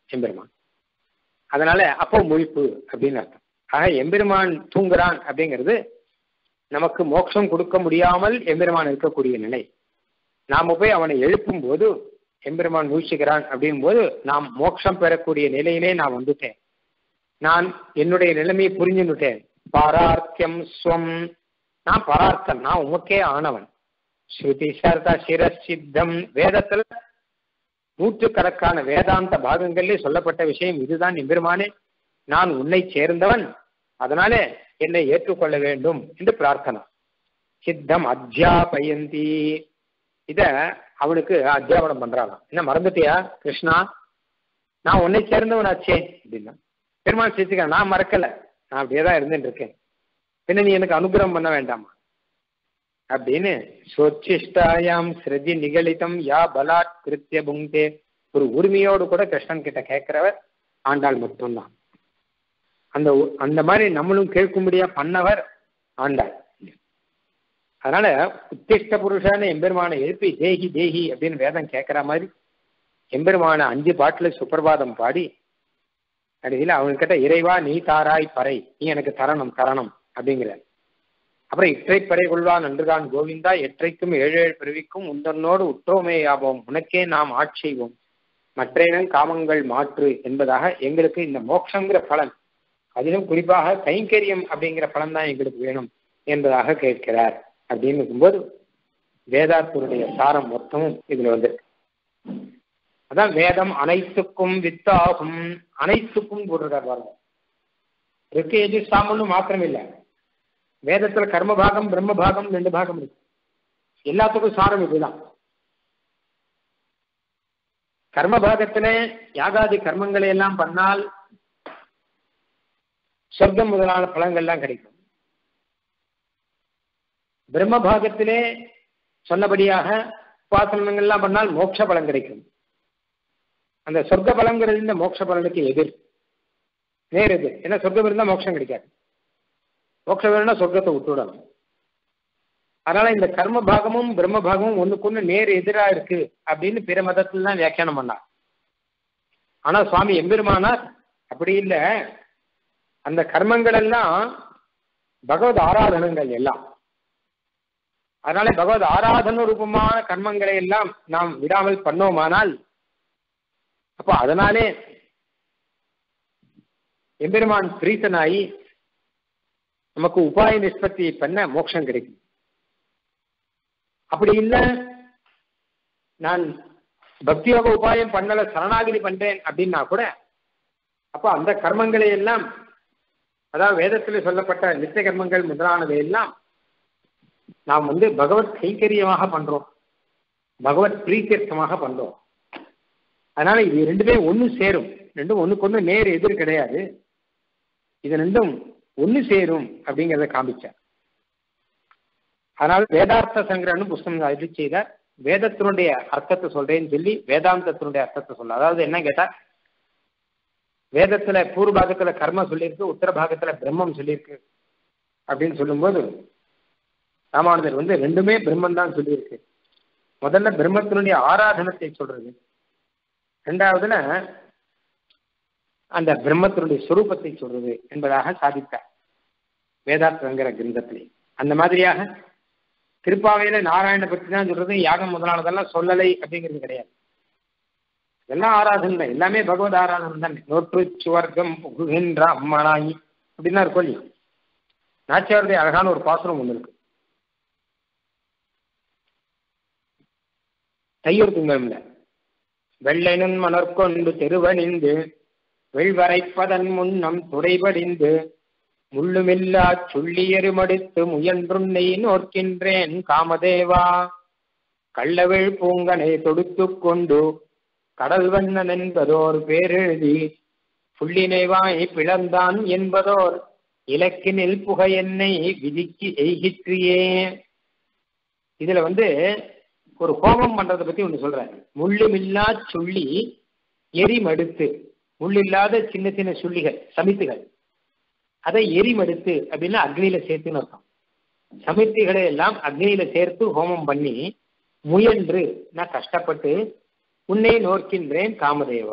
எம்பெருமான். அதனால அப்போ முழிப்பு அப்படின்னு அர்த்தம். ஆக எம்பெருமான் தூங்குறான் அப்படிங்கிறது நமக்கு மோட்சம் கொடுக்க முடியாமல் எம்பெருமான் இருக்கக்கூடிய நிலை. நாம போய் அவனை எழுப்பும் போது எம்பெருமான் முழிச்சுக்கிறான் அப்படின் போது நாம் மோட்சம் பெறக்கூடிய நிலையிலே நான் வந்துட்டேன், நான் என்னுடைய நிலைமையை புரிஞ்சுட்டேன். பாரார்த்தியம் ஸ்வம், நான் பரார்த்தம், நான் உமக்கே ஆனவன். ஸ்ருதி சர்த சிரசித்தம், வேதத்துல நூற்றுக்கணக்கான வேதாந்த பாகங்களிலே சொல்லப்பட்ட விஷயம் இதுதான். எம்பெருமானே, நான் உன்னை சேர்ந்தவன், அதனாலே என்னை ஏற்றுக்கொள்ள வேண்டும் என்று பிரார்த்தனை. சித்தம் அத்தியாபயந்தி, இத அவனுக்கு அத்தியாபனம் பண்றாங்க. என்ன மறந்துட்டியா கிருஷ்ணா, நான் உன்னை சேர்ந்தவன் ஆச்சே அப்படின்னா. பெருமாள் சேர்த்துக்க, நான் மறக்கல, நான் அப்படியேதான் இருந்துட்டு இருக்கேன், பின்ன நீ எனக்கு அனுகிரகம் பண்ண வேண்டாமா அப்படின்னு சொச்சிஷ்டாயாம் ஸ்ருதி நிகழிதம் யா பலாட் கிருத்திய புங்கே, ஒரு உரிமையோடு கூட கிருஷ்ணன் கிட்ட கேட்கிறவர் ஆண்டாள் மட்டும்தான். அந்த அந்த மாதிரி நம்மளும் கேட்கும்படியா பண்ணவர் ஆண்டாள். அதனால உத்திஷ்ட புருஷான எம்பெருமானை எழுப்பி தேகி தேகி அப்படின்னு வேதம் கேட்கிற மாதிரி எம்பெருமான அஞ்சு பாட்டுல சுப்பிரபாதம் பாடி கடைசியில் அவங்ககிட்ட இறைவா நீ தாராய் பறை, நீ எனக்கு தரணும் தரணும் அப்படிங்கிற. அப்புறம் இற்றை பறை கொள்வான் நன்றுதான் கோவிந்தா, எற்றைக்கும் ஏழு ஏழு பிறவிக்கும் உந்தன்னோடு உற்றோமே யாவோம், உனக்கே நாம் ஆட்செய்வோம், மற்றேனும் காமங்கள் மாற்று என்பதாக எங்களுக்கு இந்த மோட்சங்கிற பலன், அதிலும் குறிப்பாக கைங்கரியம் அப்படிங்கிற பலன் தான் எங்களுக்கு வேணும் என்பதாக கேட்கிறார். அப்படின்னு இருக்கும்போது வேதாத்தினுடைய சாரம் மொத்தமும் இதுல வந்திருக்கு. அதான் வேதம் அனைத்துக்கும் வித்தாகும், அனைத்துக்கும் போட்டிருக்கார் பாருங்க. இருக்கு எது சாமன்னு மாத்திரம் இல்லை, வேதத்துல கர்ம பாகம் பிரம்ம பாகம் ரெண்டு பாகம் இருக்கு. எல்லாத்துக்கும் சாரம் இதுதான். கர்ம பாகத்துல யாகாதி கர்மங்களை எல்லாம் பண்ணால் சொர்க்கம் முதலான பலன்கள்லாம் கிடைக்கும். பிரம்ம பாகத்திலே சொன்னபடியாக உபாசனங்கள்லாம் பண்ணால் மோட்ச பலன் கிடைக்கும். அந்த சொர்க்க பலங்கிறது இந்த மோட்ச பலனுக்கு எதிர், நேர் எதிர். ஏன்னா சொர்க்கம் இருந்தால் மோட்சம் கிடைக்காது, மோட்சம் வேணும்னா சொர்க்கத்தை விட்டுவிடணும். அதனால இந்த கர்ம பாகமும் பிரம்ம பாகமும் ஒண்ணுக்கு ஒண்ணு நேர் எதிரா இருக்கு அப்படின்னு பிற மதத்துல தான் வியாக்கியானம் பண்ணார். ஆனா சுவாமி எம்பெருமானார் அப்படி இல்லை. அந்த கர்மங்கள் எல்லாம் பகவத் ஆராதனங்கள் எல்லாம். அதனால பகவத் ஆராதன ரூபமான கர்மங்களை எல்லாம் நாம் விடாமல் பண்ணோமானால் அப்ப அதனாலே எம்பெருமான் பிரீத்தனாயி நமக்கு உபாய நிஷ்பத்தி பண்ண மோட்சம் கிடைக்கும். அப்படி இல்லை, நான் பக்தியோக உபாயம் பண்ணல சரணாகிரி பண்றேன் அப்படின்னா கூட அப்போ அந்த கர்மங்களை எல்லாம், அதாவது வேதத்தில் சொல்லப்பட்ட நித்திய கர்மங்கள் முதலானவை எல்லாம் நாம் வந்து பகவத் கைங்கரியமாக பண்றோம், பகவத் பிரீத்தியர்த்தமாக பண்றோம். அதனால இது ரெண்டுமே ஒன்று சேரும், ரெண்டும் ஒண்ணுக்கு ஒன்று நேர் எதிர் கிடையாது, இது ரெண்டும் ஒன்று சேரும் அப்படிங்கிறத காமிச்சார். அதனால வேதார்த்த சங்கிரகம்னு புஸ்தகம் எழுதி செய்தார். வேதத்தினுடைய அர்த்தத்தை சொல்றேன்னு சொல்லி வேதாந்தத்தினுடைய அர்த்தத்தை சொல்ல. அதாவது என்ன கேட்டா, வேதத்துல பூர்வ பாகத்துல கர்ம சொல்லியிருக்கு, உத்தர பாகத்துல பிரம்மம் சொல்லியிருக்கு அப்படின்னு சொல்லும்போது ராமானுஜர் வந்து ரெண்டுமே பிரம்மன் தான் சொல்லியிருக்கு. முதல்ல பிரம்மத்தினுடைய ஆராதனத்தை சொல்றது, ரெண்டாவதுல அந்த பிரம்மத்தினுடைய சொரூபத்தை சொல்றது என்பதாக சாதித்தார் வேதார்த்தங்கிற கிரந்தத்திலே. அந்த மாதிரியாக திருப்பாவையில நாராயண பற்றி தான் சொல்றது, யாகம் முதலானதெல்லாம் சொல்லலை அப்படிங்கிறது கிடையாது. எல்லாம் ஆராதனை தான், எல்லாமே பகவத் ஆராதனை தான். நோற்று சுவர்க்கம் புகுகின்ற அம்மனாயி அப்படின்னா இருக்கும் இல்லையா. நாச்சியாருடைய அழகான ஒரு பாசுரம் ஒன்று இருக்கு. தையூர் துங்கம்ல வெள்ளைனும் மலர்கொண்டு தெருவணிந்து வெள்வரைப்பதன் முன்னம் துறைபடிந்து முள்ளுமில்லா சுள்ளியருமடித்து முயன்றுன்னை நோக்கின்றேன் காமதேவா, கள்ளவெள் பூங்கனை தொடுத்து கொண்டு கடல் வண்ணன் என்பதோர் பேரெழுதி புள்ளினைவாய் பிளந்தான் என்பதோர் இலக்கினில் புகை என்னை விதிக்கு எய்கிற்றியே. இதுல வந்து ஒரு ஹோமம் பண்றதை பத்தி ஒண்ணு சொல்றேன். முள்ளுமில்லா சுள்ளி எரிமடுத்து, முள்ளில்லாத சின்ன சின்ன சுள்ளிகள் சமித்துகள், அதை எரிமடுத்து அப்படின்னா அக்னியில சேர்த்துன்னு அர்த்தம். சமித்திகளை எல்லாம் அக்னியில சேர்த்து ஹோமம் பண்ணி முயன்று நான் கஷ்டப்பட்டு உன்னை நோக்கின்றேன் காமதேவா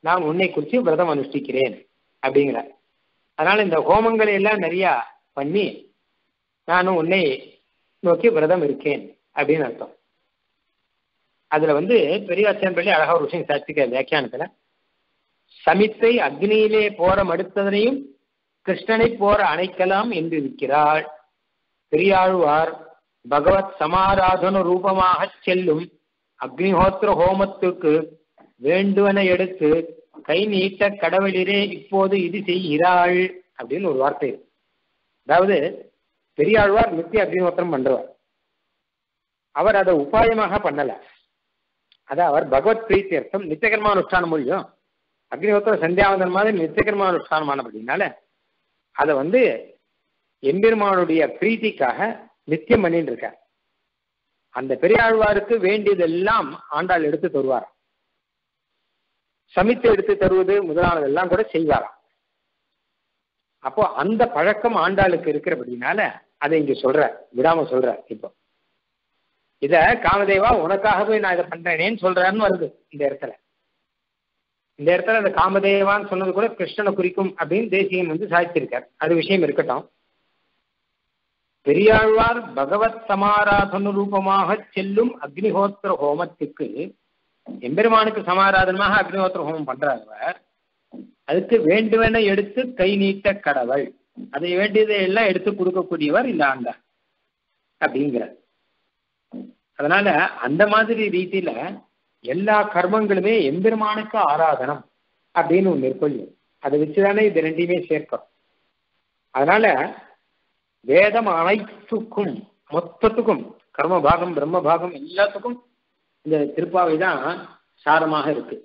நான் உன்னை குறித்து விரதம் அனுஷ்டிக்கிறேன் அப்படிங்கிறார். அதனால இந்த ஹோமங்களை எல்லாம் நிறைய பண்ணி நானும் உன்னை நோக்கி விரதம் இருக்கேன் அப்படின்னு அர்த்தம். அதுல வந்து பெரியாச்சான் பள்ளி அழகா ஒரு விஷயம் சாட்சிக்க வியாக்கியானத்துல, சமித்தை அக்னியிலே போற மடுத்ததனையும் கிருஷ்ணனை போற அணைக்கலாம் என்று இருக்கிறாள். பெரியாழ்வார் பகவத் சமாராதன ரூபமாக செல்லும் அக்னிஹோத்திர ஹோமத்துக்கு வேண்டுவன எடுத்து கை நீட்ட கடவுளிலே இப்போது இது செய்கிறாள் அப்படின்னு ஒரு வார்த்தை. அதாவது பெரியாழ்வார் நித்திய அக்னிஹோத்திரம் பண்றவர். அவர் அதை உபாயமாக பண்ணல, அத அவர் பகவத் பிரீத்தியர்த்தம் நித்தியகர்மானுஷ்டான மொழியும் அக்னிஹோத்திர சந்தியாவந்தன் மாதிரி நித்தியகர்மானுஷ்டானமான அப்படின்னால அதை வந்து எம்பெருமானுடைய பிரீத்திக்காக நித்தியம் பண்ணிட்டு இருக்கார். அந்த பெரியாழ்வாருக்கு வேண்டியதெல்லாம் ஆண்டாள் எடுத்து தருவார். சமித்து எடுத்து தருவது முதலானதெல்லாம் கூட செய்வாராம். அப்போ அந்த பழக்கம் ஆண்டாளுக்கு இருக்கிறபடினால அதை இங்க சொல்ற விடாம சொல்ற. இப்போ இத காமதேவா உனக்காகவே நான் இதை பண்றேனேன்னு சொல்றாருன்னு வருது இந்த இடத்துல. இந்த இடத்துல அந்த காமதேவான்னு சொன்னது கூட கிருஷ்ணனை குறிக்கும் அப்படின்னு தேசியம் வந்து சாதிச்சிருக்கார். அது விஷயம் இருக்கட்டும். பெரியாழ்வார் பகவத் சமாராதன ரூபமாக செல்லும் அக்னிஹோத்திர ஹோமத்துக்கு எம்பெருமானுக்கு சமாராதனமாக அக்னிஹோத்திர ஹோமம் பண்றார். அதுக்கு வேண்டுவன எடுத்து கை நீட்ட கடவுள், அதை வேண்டியதை எல்லாம் எடுத்து கொடுக்கக்கூடியவர் இந்த ஆண்டார் அப்படிங்கிறார். அதனால அந்த மாதிரி ரீதியில எல்லா கர்மங்களுமே எம்பெருமானுக்கு ஆராதனம் அப்படின்னு ஒன்று இருக்கொள்ளும். அதை வச்சுதானே இது ரெண்டையுமே சேர்க்கிறோம். அதனால வேதம் அனைத்துக்கும் மொத்தத்துக்கும் கர்ம பாகம் பிரம்ம பாகம் எல்லாத்துக்கும் இந்த திருப்பாவை தான் சாரமாக இருக்கு.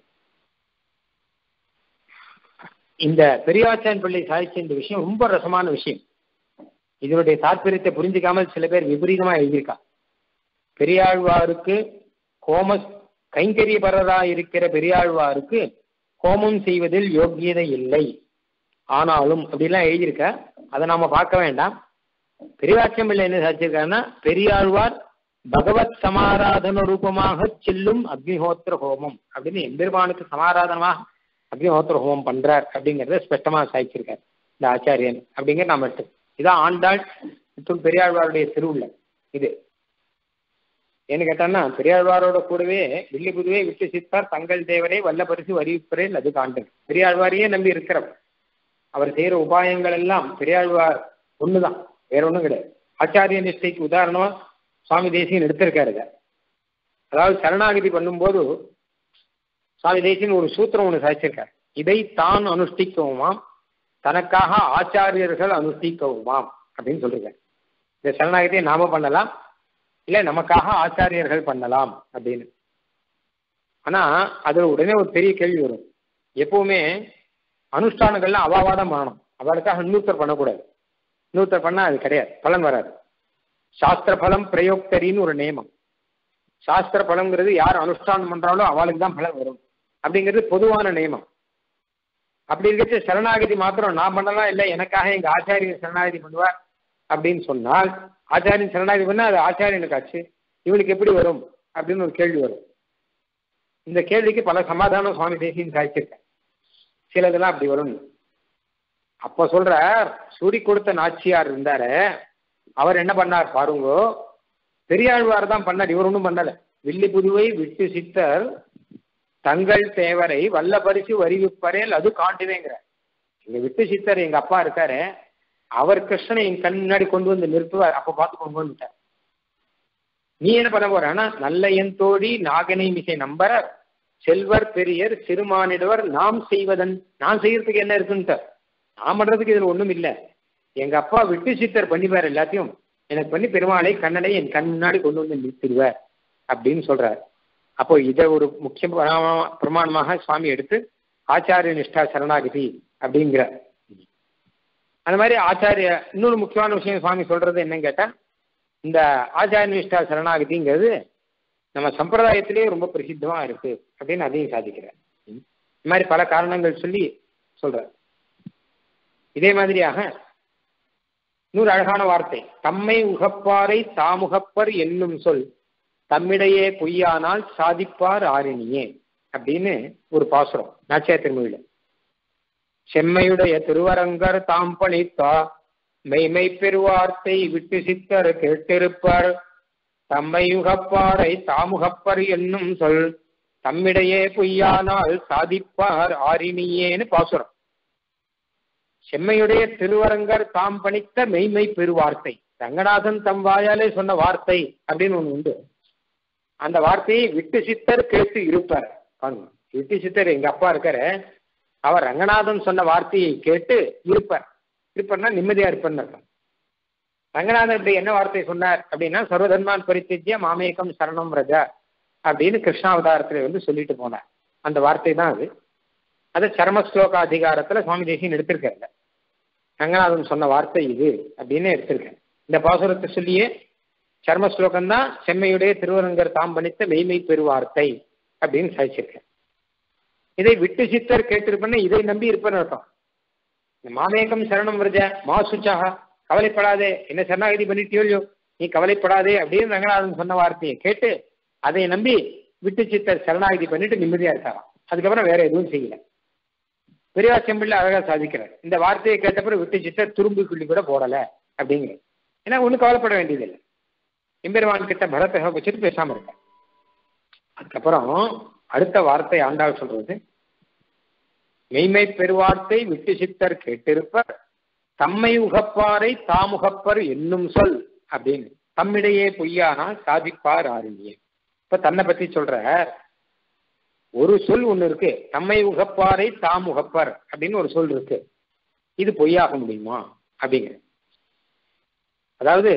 இந்த பெரியாச்சான் பிள்ளை சாதிச்ச இந்த விஷயம் ரொம்ப ரசமான விஷயம். இதனுடைய தாற்பயத்தை புரிஞ்சுக்காமல் சில பேர் விபரீதமா எழுதியிருக்கா. பெரியாழ்வாருக்கு ஹோம கைங்கரியபரரா இருக்கிற பெரியாழ்வாருக்கு ஹோமம் செய்வதில் யோக்கியதை இல்லை ஆனாலும் அப்படிலாம் எழுதியிருக்க. அதை நாம பார்க்க வேண்டாம். பெரியாச்சம் பிள்ளை என்ன சாதிச்சிருக்காருன்னா, பெரியாழ்வார் பகவத் சமாராதன ரூபமாக செல்லும் அக்னிஹோத்திர ஹோமம் அப்படின்னு எம்பெருமானுக்கு சமாராதனமாக அக்னிஹோத்திர ஹோமம் பண்றார் அப்படிங்கிறத ஸ்பஷ்டமா சாதிச்சிருக்காரு இந்த ஆச்சாரியன் அப்படிங்கிற நாம எடுத்து. இதான் ஆண்டாள் மற்றும் பெரியாழ்வாருடைய திருவுள்ள. இது ஏன்னு கேட்டான்னா, பெரியாழ்வாரோட கூடவே வில்லி புதுவே விட்டு சித்தார் தங்கள் தேவரை வல்ல பரிசு அறிவிப்பரேல் அது காண்டன். பெரியாழ்வாரையே நம்பி இருக்கிறவர். அவர் செய்கிற உபாயங்கள் எல்லாம் பெரியாழ்வார் ஒண்ணுதான், வேற ஒன்றும் கிடையாது. ஆச்சாரிய நிஷ்டைக்கு உதாரணமா சுவாமி தேசியன் எடுத்திருக்காருங்க. அதாவது சரணாகதி பண்ணும்போது சுவாமி தேசியன் ஒரு சூத்திரம் ஒன்று சாதிச்சிருக்காரு. இதை தான் அனுஷ்டிக்கவுமாம் தனக்காக ஆச்சாரியர்கள் அனுஷ்டிக்கவுமாம் அப்படின்னு சொல்லிருக்காரு. இந்த சரணாகதியை நாம பண்ணலாம், இல்லை நமக்காக ஆச்சாரியர்கள் பண்ணலாம் அப்படின்னு. ஆனா அதுல உடனே ஒரு பெரிய கேள்வி வரும். எப்பவுமே அனுஷ்டானங்கள்லாம் அவாவாதான் பண்ணணும், அவளுக்காக இன்னொருத்தர் பண்ணக்கூடாது. இன்னொருத்தர் பண்ணா அது கிடையாது, பலன் வராது. சாஸ்திர பலம் பிரயோக்தரின்னு ஒரு நியமம். சாஸ்திர பலம்ங்கிறது யார் அனுஷ்டானம் பண்றாலோ அவளுக்கு தான் பலன் வரும் அப்படிங்கிறது பொதுவான நியமம். அப்படி இருக்கிற சரணாகதி மாத்திரம் நான் பண்ணலாம், இல்லை எனக்காக எங்க ஆச்சாரியர் சரணாகதி பண்ணுவார் அப்படின்னு சொன்னால், ஆச்சாரியன் சரணாகதி பண்ணா அது ஆச்சாரியனுக்கு ஆச்சு, இவனுக்கு எப்படி வரும் அப்படின்னு ஒரு கேள்வி வரும். இந்த கேள்விக்கு பல சமாதானம் சுவாமி தேசியன் சாதிச்சிருக்கேன். சிலதெல்லாம் அப்படி வரும். அப்ப சொல்ற சூரி கொடுத்த நாச்சியார் இருந்தாரு, அவர் என்ன பண்ணார் பாருங்கோ, பெரியாழ்வார் தான் பண்ணார், இவர் ஒன்றும் பண்ணல. வில்லி புதுவை விட்டு சித்தர் தங்கள் தேவரை வல்ல பரிசு அறிவிப்பரேல் அது காண்டுவேங்கிற. எங்க விட்டு சித்தர் எங்க அப்பா இருக்காரு, அவர் கிருஷ்ணனை என் கண் முன்னாடி கொண்டு வந்து நிறுத்துவார், அப்ப பார்த்து கொண்டு வந்துட்டார். நீ என்ன பண்ண போற, ஆனா நல்ல என் தோழி நாகனை மிசை நம்பர செல்வர் பெரியர் சிறுமானிடவர் நாம் செய்வதன், நான் செய்யறதுக்கு என்ன இருக்குன்ட்டு, நான் பண்றதுக்கு இதுல ஒண்ணும் இல்லை. எங்க அப்பா விட்டு சித்தர் பண்ணிப்பார், எல்லாத்தையும் எனக்கு பண்ணி பெருமாளை கண்ணனை என் கண் முன்னாடி கொண்டு வந்து நிறுத்திடுவார் அப்படின்னு சொல்றார். அப்போ இதை ஒரு முக்கிய பிரமாணமாக சுவாமி எடுத்து ஆச்சாரிய நிஷ்டா சரணாகதி அப்படிங்கிற. அந்த மாதிரி ஆச்சாரிய இன்னொரு முக்கியமான விஷயம் சுவாமி சொல்றது என்னன்னு கேட்டா, இந்த ஆச்சாரிய நிஷ்டா சரணாகதிங்கிறது நம்ம சம்பிரதாயத்திலேயே ரொம்ப பிரசித்தமா இருக்கு அப்படின்னு அதையும் சாதிக்கிறார். இந்த மாதிரி பல காரணங்கள் சொல்லி சொல்ற. இதே மாதிரியாக இன்னொரு அழகான வார்த்தை, தம்மை உகப்பாரை தாமுகப்பர் என்னும் சொல் தம்மிடையே பொய்யானால் சாதிப்பார் ஆரிணியே அப்படின்னு ஒரு பாசுரம் நாச்சியார் திருமொழியில. செம்மையுடைய திருவரங்கர் தாம் பணித்தா மெய்மை பெருவார்த்தை விட்டு சித்தர் கேட்டிருப்பர் தம்மை யுகப்பாரை தாமுகப்பர் என்னும் சொல் தம்மிடையே பொய்யானால் சாதிப்பார் ஆரினியேன்னு பாசுரம். செம்மையுடைய திருவரங்கர் தாம் பணித்த மெய்மை பெருவார்த்தை, ரங்கநாதன் தம் வாயாலே சொன்ன வார்த்தை அப்படின்னு ஒண்ணு உண்டு. அந்த வார்த்தையை விட்டு சித்தர் கேட்டு இருப்பார். விட்டு சித்தர் எங்க அப்பா இருக்காரு, அவர் ரங்கநாதன் சொன்ன வார்த்தையை கேட்டு இருப்பார். இருப்பார்னா நிம்மதியா இருப்பார்னு அர்த்தம். ரங்கநாதன் இப்படி என்ன வார்த்தை சொன்னார் அப்படின்னா, சர்வதர்மான் பரித்தியஜ்ய மாமேகம் சரணம் ரஜா அப்படின்னு கிருஷ்ணாவதாரத்துல வந்து சொல்லிட்டு போனார். அந்த வார்த்தை தான் அது. அதை சர்ம ஸ்லோக அதிகாரத்துல சுவாமி தேசியன் எடுத்திருக்காரு. ரங்கநாதன் சொன்ன வார்த்தை இது அப்படின்னு எடுத்திருக்கேன். இந்த பாசுரத்தை சொல்லியே சர்ம ஸ்லோகம் தான் செம்மையுடைய திருவரங்கர் தாம் பணித்த மெய்மை பெருவார்த்தை அப்படின்னு சாதிச்சிருக்கேன். இதை விட்டு சித்தர் கேட்டிருப்பேன்னு இதை நம்பி இருப்பேன்னு அர்த்தம். மாமேகம் சரணம் விரஜ மா சுச்சாக, கவலைப்படாதே, என்ன சரணாகதி பண்ணிட்டியோ நீ கவலைப்படாதே அப்படின்னு ரங்கநாதன் சொன்ன வார்த்தையை கேட்டு அதை நம்பி விட்டு சித்தர் சரணாகதி பண்ணிட்டு நிம்மதியா இருக்காராம். அதுக்கப்புறம் வேற எதுவும் செய்யல. பெரியார் செம்பிள்ள அழகா சாதிக்கிறார். இந்த வார்த்தையை கேட்டப்பறம் விட்டு சித்தர் துரும்புக்குள்ளி கூட போடல அப்படிங்கிற. ஏன்னா ஒன்றும் கவலைப்பட வேண்டியதில்லை. எம்பெருமான் கிட்ட பரத்தை வச்சுட்டு பேசாம இருக்க. அதுக்கப்புறம் அடுத்த வார்த்தை ஆண்டாள் சொல்றது, மெய்மை பெருவார்த்தை விட்டு சித்தர் கேட்டிருப்பர் தம்மை உகப்பாரை தாமுகப்பர் என்னும் சொல் அப்படின்னு. தம்மிடையே பொய்யானா சாதிப்பார் ஆரினியே. இப்ப தன்னை பத்தி சொல்ற ஒரு சொல் ஒண்ணு இருக்கு, தம்மை உகப்பாரை தாம் உகப்பர் அப்படின்னு ஒரு சொல் இருக்கு. இது பொய்யாக முடியுமா அப்படிங்கிற. அதாவது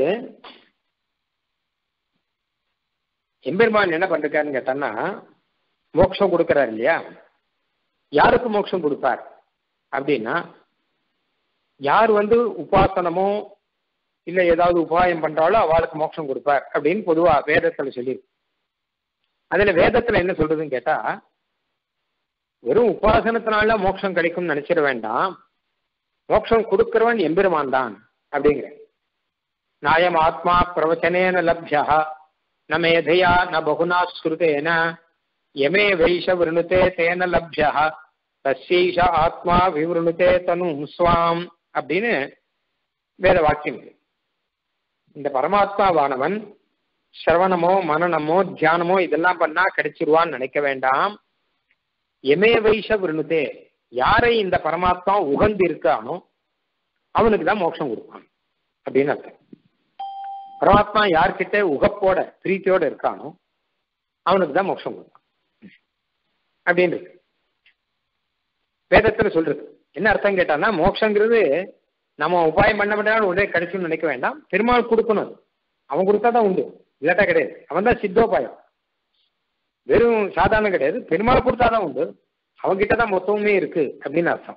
எம்பெருமான் என்ன பண்றாருன்னு கேட்டான்னா, மோட்சம் கொடுக்கிறார் இல்லையா, யாருக்கு மோட்சம் கொடுப்பார் அப்படின்னா, யார் வந்து உபாசனமோ இல்லை ஏதாவது உபாயம் பண்றாலோ அவளுக்கு மோட்சம் கொடுப்பார் அப்படின்னு பொதுவா வேதத்துல சொல்லியிருக்கு. அதுல வேதத்துல என்ன சொல்றதுன்னு கேட்டா, வெறும் உபாசனத்தினால மோட்சம் கிடைக்கும்னு நினைச்சிட வேண்டாம், மோட்சம் கொடுக்கிறவன் எம்பெருமான் தான் அப்படிங்கிற. நாயம் ஆத்மா பிரவச்சனேன லப்யா ந மேதையா ந பகுனா ஸ்ருதேன யமே வைஷ விருணுதே தேன லப்யா தஸ்யைஷ ஆத்மா விவருணுதே தனு ஸ்வாம் அப்படின்னு வேத வாக்கியம். இந்த பரமாத்மாவானவன் சிரவணமோ மனநமோ தியானமோ இதெல்லாம் பண்ணா கிடைச்சிருவான்னு நினைக்க வேண்டாம். எமே வைஷ விருணுதே, யாரை இந்த பரமாத்மா உகந்து இருக்கானோ அவனுக்கு தான் மோட்சம் கொடுப்பான் அப்படின்னு அர்த்தம். பரமாத்மா யார்கிட்ட உகப்போட பிரீத்தியோட இருக்கானோ அவனுக்கு தான் மோட்சம் கொடுப்பான் அப்படின்னு இருக்கு வேதத்துல சொல்றது. என்ன அர்த்தம் கேட்டான்னா, மோட்சங்கிறது நம்ம உபாயம் பண்ண பண்ணாலும் உடனே கிடைச்சுன்னு நினைக்க வேண்டாம். பெருமாள் கொடுக்கணும், அவன் கொடுத்தாதான் உண்டு, இல்லாட்டா கிடையாது. அவன் தான் சித்தோபாயம், வெறும் சாதாரணம் கிடையாது. பெருமாள் கொடுத்தாதான் உண்டு, அவன்கிட்ட தான் மொத்தமுமே இருக்கு அப்படின்னு அர்த்தம்.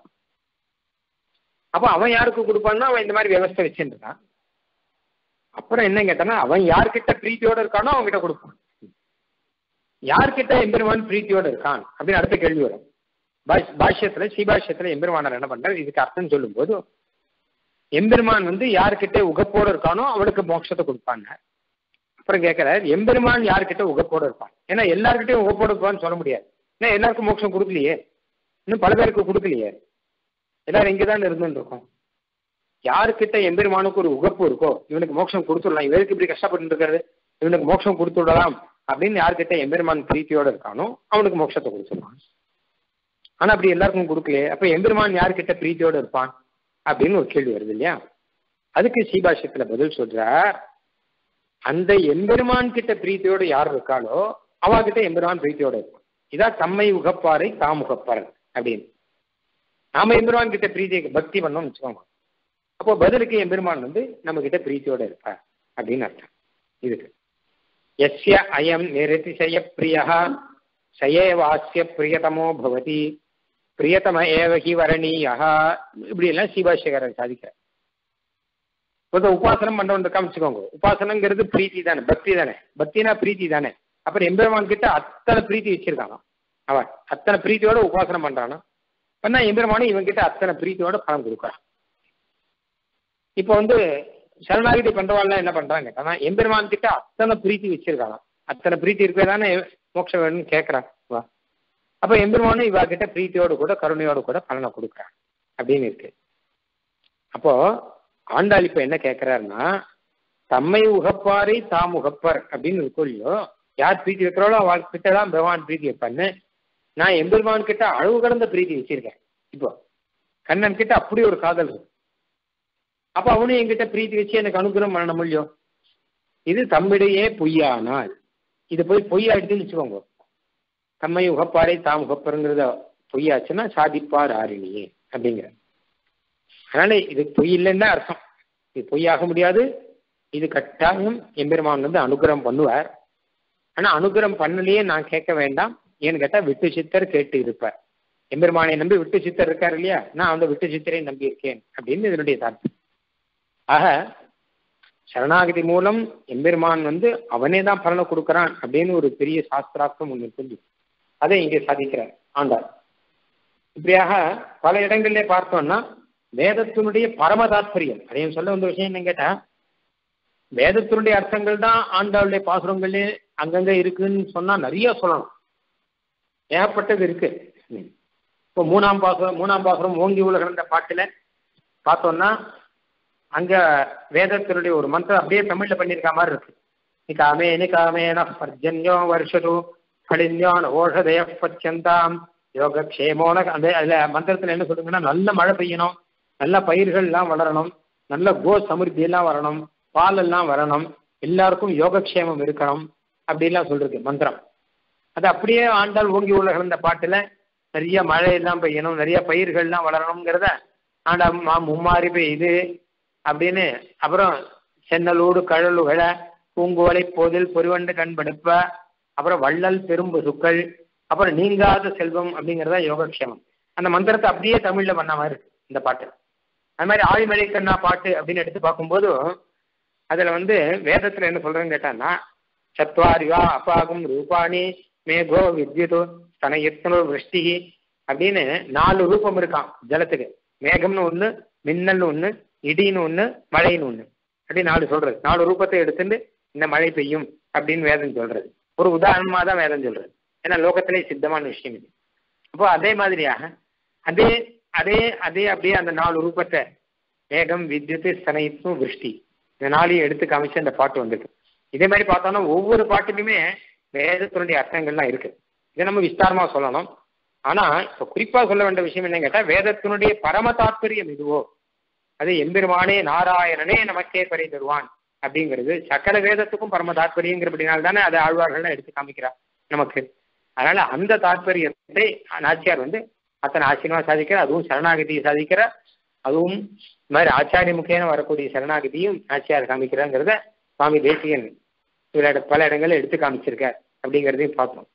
அப்போ அவன் யாருக்கு கொடுப்பான்னா, அவன் இந்த மாதிரி வியவஸ்தை வச்சுருக்கான். அப்புறம் என்ன கேட்டானா, அவன் யார்கிட்ட பிரீத்தியோட இருக்கானோ அவன்கிட்ட கொடுப்பான். யார்கிட்ட எம்பெருமான் பிரீத்தியோட இருக்கான் அப்படின்னு அடுத்த கேள்வி வரும். பாஷ்யத்துல ஸ்ரீபாஷ்யத்துல எம்பெருமானார் என்ன பண்றாரு, இதுக்கு அர்த்தம் சொல்லும் போது, எம்பெருமான் வந்து யார்கிட்ட உகப்போடு இருக்கானோ அவனுக்கு மோட்சத்தை கொடுப்பாங்க. அப்புறம் கேட்கிறார், எம்பெருமான் யார்கிட்ட உகப்போடு இருப்பான். ஏன்னா எல்லார்கிட்டையும் உகப்போடு இருப்பான்னு சொல்ல முடியாது. ஏன்னா எல்லாருக்கும் மோட்சம் கொடுக்கலையே, இன்னும் பல பேருக்கு கொடுக்கலையே, எல்லாரும் இங்கதான் இருந்துன்னு இருக்கோம். யாருக்கிட்ட எம்பெருமானுக்கு ஒரு உகப்பு இருக்கோ இவனுக்கு மோட்சம் கொடுத்துடலாம், இவருக்கு இப்படி கஷ்டப்பட்டு இருக்காரு இவனுக்கு மோட்சம் கொடுத்து விடலாம் அப்படின்னு யார்கிட்ட எம்பெருமான் பிரீத்தியோட இருக்கானோ அவனுக்கு மோட்சத்தை கொடுத்துடலாம். ஆனா அப்படி எல்லாருக்கும் கொடுக்கலையே, அப்ப எம்பெருமான் யார்கிட்ட பிரீத்தியோட இருப்பான் அப்படின்னு ஒரு கேள்வி வருது இல்லையா. அதுக்கு ஸ்ரீபாஷ்யத்துல பதில் சொல்றார், அந்த எம்பெருமான் கிட்ட பிரீத்தியோடு யார் இருக்காளோ அவகிட்ட எம்பெருமான் பிரீத்தியோட இருக்கும். இதான் தம்மை உகப்பாரை தாம் உகப்பார் அப்படின்னு. நாம எம்பெருமான் கிட்ட பிரீத்தி பக்தி பண்ணோம்னு வச்சுக்கோங்க, அப்போ பதிலுக்கு எம்பெருமான் வந்து நம்ம கிட்ட பிரீத்தியோட இருப்பார் அப்படின்னு அர்த்தம். இதுக்கு எஸ்ய அயம் நிரதிசய பிரியா சயே வாசிய பிரியதமோ பவதி பிரியதம ஏவகி வரணீயா இப்படி எல்லாம் ஸ்ரீபாஷ்யக்காரர் சாதிக்கிறார். இப்போ உபாசனம் பண்றவன் இருக்கான்னு வச்சுக்கோங்க, உபாசனங்கிறது பிரீத்தி தானே, பக்தி தானே, பக்தினா பிரீத்தி தானே. அப்புறம் எம்பெருமான் கிட்ட அத்தனை பிரீத்தி வச்சிருக்கானா, அவன் அத்தனை பிரீத்தியோட உபாசனம் பண்றானா, பண்ணா எம்பெருமானும் இவன் கிட்ட அத்தனை பிரீத்தியோட பணம் கொடுக்குறான். இப்போ வந்து சரணாகிதி பண்றவாள்லாம் என்ன பண்றாங்க கேட்டானா, எம்பெருமான் கிட்ட அத்தனை பிரீத்தி வச்சிருக்கானா, அத்தனை பிரீத்தி இருக்கவே தானே மோட்சம் வேணும்னு கேட்கறான். அப்ப எம்பெருமானும் இவா கிட்ட பிரீத்தியோடு கூட கருணையோடு கூட பலனை கொடுக்குறான் அப்படின்னு இருக்கு. அப்போ ஆண்டாள் இப்ப என்ன கேட்கிறாருன்னா, தம்மை உகப்பாரை தாம் உகப்பர் அப்படின்னு இருக்கும் இல்லையோ, யார் பிரீத்தி வைக்கிறாளோ அவள் கிட்டதான் பகவான் பிரீத்தி வைப்பான்னு. நான் எம்பெருமான் கிட்ட அளவு கடந்த பிரீத்தி வச்சிருக்கேன். இப்போ கண்ணன் கிட்ட அப்படி ஒரு காதல் இருக்கு. அப்ப அவனும் என்கிட்ட பிரீத்தி வச்சு எனக்கு அனுகிரகம் பண்ண முடியும். இது தம்மிடையே பொய்யானால், இது போய் பொய்யாயிடுதுன்னு வச்சுக்கோங்க. தம்மை உகப்பாரை தாம் உகப்பருங்கிறத பொய்யாச்சுன்னா சாதிப்பார் ஆரிணியே அப்படிங்கிற. அதனால இது பொய் இல்லைன்னு அர்த்தம். இது பொய்யாக முடியாது. இது கட்டாயம் எம்பெருமான் வந்து அனுகிரகம் பண்ணுவார். ஆனா அனுகிரகம் பண்ணலையே நான் கேட்க வேண்டாம். ஏன்னு கேட்டா விட்டு சித்தர் கேட்டு இருப்பார். எம்பெருமானை நம்பி விட்டு சித்தர் இருக்காரு இல்லையா, நான் அந்த விட்டு சித்தரை நம்பி இருக்கேன் அப்படின்னு இதனுடைய தாற்பயம். ஆக சரணாகதி மூலம் எம்பெருமான் வந்து அவனே தான் பலனை கொடுக்கறான் அப்படின்னு ஒரு பெரிய சாஸ்திரார்த்தம் ஒன்று சொல்லி அதை இங்கே சாதிக்கிறார் ஆண்டாள். இப்படியாக பல இடங்களிலே பார்த்தோம்னா வேதத்தினுடைய பரம தாத்பரியம். அதையும் சொல்ல வந்த விஷயம் என்னன்னு கேட்டா, வேதத்தினுடைய அர்த்தங்கள் தான் ஆண்டாளுடைய பாசுரங்களே அங்கங்க இருக்குன்னு சொன்னா நிறைய சொல்லணும். ஏகப்பட்டது இருக்கு. இப்போ மூணாம் பாசுரம் மூணாம் பாசுரம் ஓங்கி உலகிற பாட்டுல பார்த்தோம்னா அங்க வேதத்தினுடைய ஒரு மந்திரம் அப்படியே தமிழ்ல பண்ணியிருக்க மாதிரி இருக்கு. நிகாமே நிகாமேன பர்ஜன்யோ வருஷது கடின்யோன் ஓஷதய பச்சந்தாம் யோகக்ஷேமோன. அந்த அதுல மந்திரத்துல என்ன சொல்லுங்கன்னா, நல்ல மழை பெய்யணும், நல்ல பயிர்கள் எல்லாம் வளரணும், நல்ல கோ சமிருத்தி எல்லாம் வரணும், பால் எல்லாம் வரணும், எல்லாருக்கும் யோகக்ஷேமம் இருக்கணும் அப்படின்லாம் சொல்றது மந்திரம். அது அப்படியே ஆண்டாள் ஓங்கி உலகிற இந்த பாட்டுல நிறைய மழை எல்லாம் பெய்யணும், நிறைய பயிர்கள்லாம் வளரணுங்கிறத ஆண்டா மும்மாறி பெய்யுது அப்படின்னு. அப்புறம் சென்னலூடு கழலுகள பூங்குவலை போதில் பொறிவண்டு கண்படுப்ப, அப்புறம் வள்ளல் பெரும் பசுக்கள், அப்புறம் நீங்காத செல்வம் அப்படிங்கிறதா யோகக்ஷேமம். அந்த மந்திரத்தை அப்படியே தமிழ்ல பண்ண மாதிரி இருக்கு இந்த பாட்டு. அது மாதிரி ஆழிமலை கண்ணா பாட்டு அப்படின்னு எடுத்து பார்க்கும்போது அதுல வந்து வேதத்துல என்ன சொல்றேன்னு கேட்டான்னா, சத்வாரிவா அப்பாகும் ரூபாணி மேகோ வித்யுதோ தனயத்தனோ விருஷ்டி அப்படின்னு நாலு ரூபம் இருக்கான் ஜலத்துக்கு. மேகம்னு ஒண்ணு, மின்னல்னு ஒண்ணு, இடின்னு ஒண்ணு, மழைன்னு ஒண்ணு, அப்படி நாலு சொல்றது. நாலு ரூபத்தை எடுத்துட்டு இந்த மழை பெய்யும் அப்படின்னு வேதம் சொல்றது. ஒரு உதாரணமா தான் வேதம் சொல்றது. ஏன்னா லோகத்திலே சித்தமான விஷயம் இது. அப்போ அதே மாதிரியாக அதே அதே அதே அப்படியே அந்த நாலு ரூபத்தை மேகம் வித்யுத் ஸ்தனயித்தும் விருஷ்டி இந்த நாளையும் எடுத்து காமிச்சு அந்த பாட்டு வந்துருக்கு. இதே மாதிரி பார்த்தோம்னா ஒவ்வொரு பாட்டுலையுமே வேதத்தினுடைய அர்த்தங்கள்லாம் இருக்கு. இதை நம்ம விஸ்தாரமா சொல்லணும். ஆனா இப்போ குறிப்பா சொல்ல வேண்டிய விஷயம் என்னன்னு கேட்டா, வேதத்தினுடைய பரம தாத்பரியம் இதுவோ அது எம்பெருமானே நாராயணனே நமக்கே பறை தருவான் அப்படிங்கிறது சகல வேதத்துக்கும் பரம தாத்பரியங்கிறபடினால தானே அதை ஆழ்வார்கள்லாம் எடுத்து காமிக்கிறார் நமக்கு. அதனால அந்த தாத்பரியத்தை நாச்சியார் வந்து அத்தனை ஆச்சரியமா சாதிக்கிறார். அதுவும் சரணாகதியை சாதிக்கிறார். அதுவும் இந்த மாதிரி ஆச்சாரிய முக்கியம் வரக்கூடிய சரணாகதியும் நாச்சியார் காமிக்கிறாங்கிறத சுவாமி தேசிகன் சில பல இடங்களில் எடுத்து காமிச்சிருக்கார் அப்படிங்கிறதையும் பார்த்தோம்.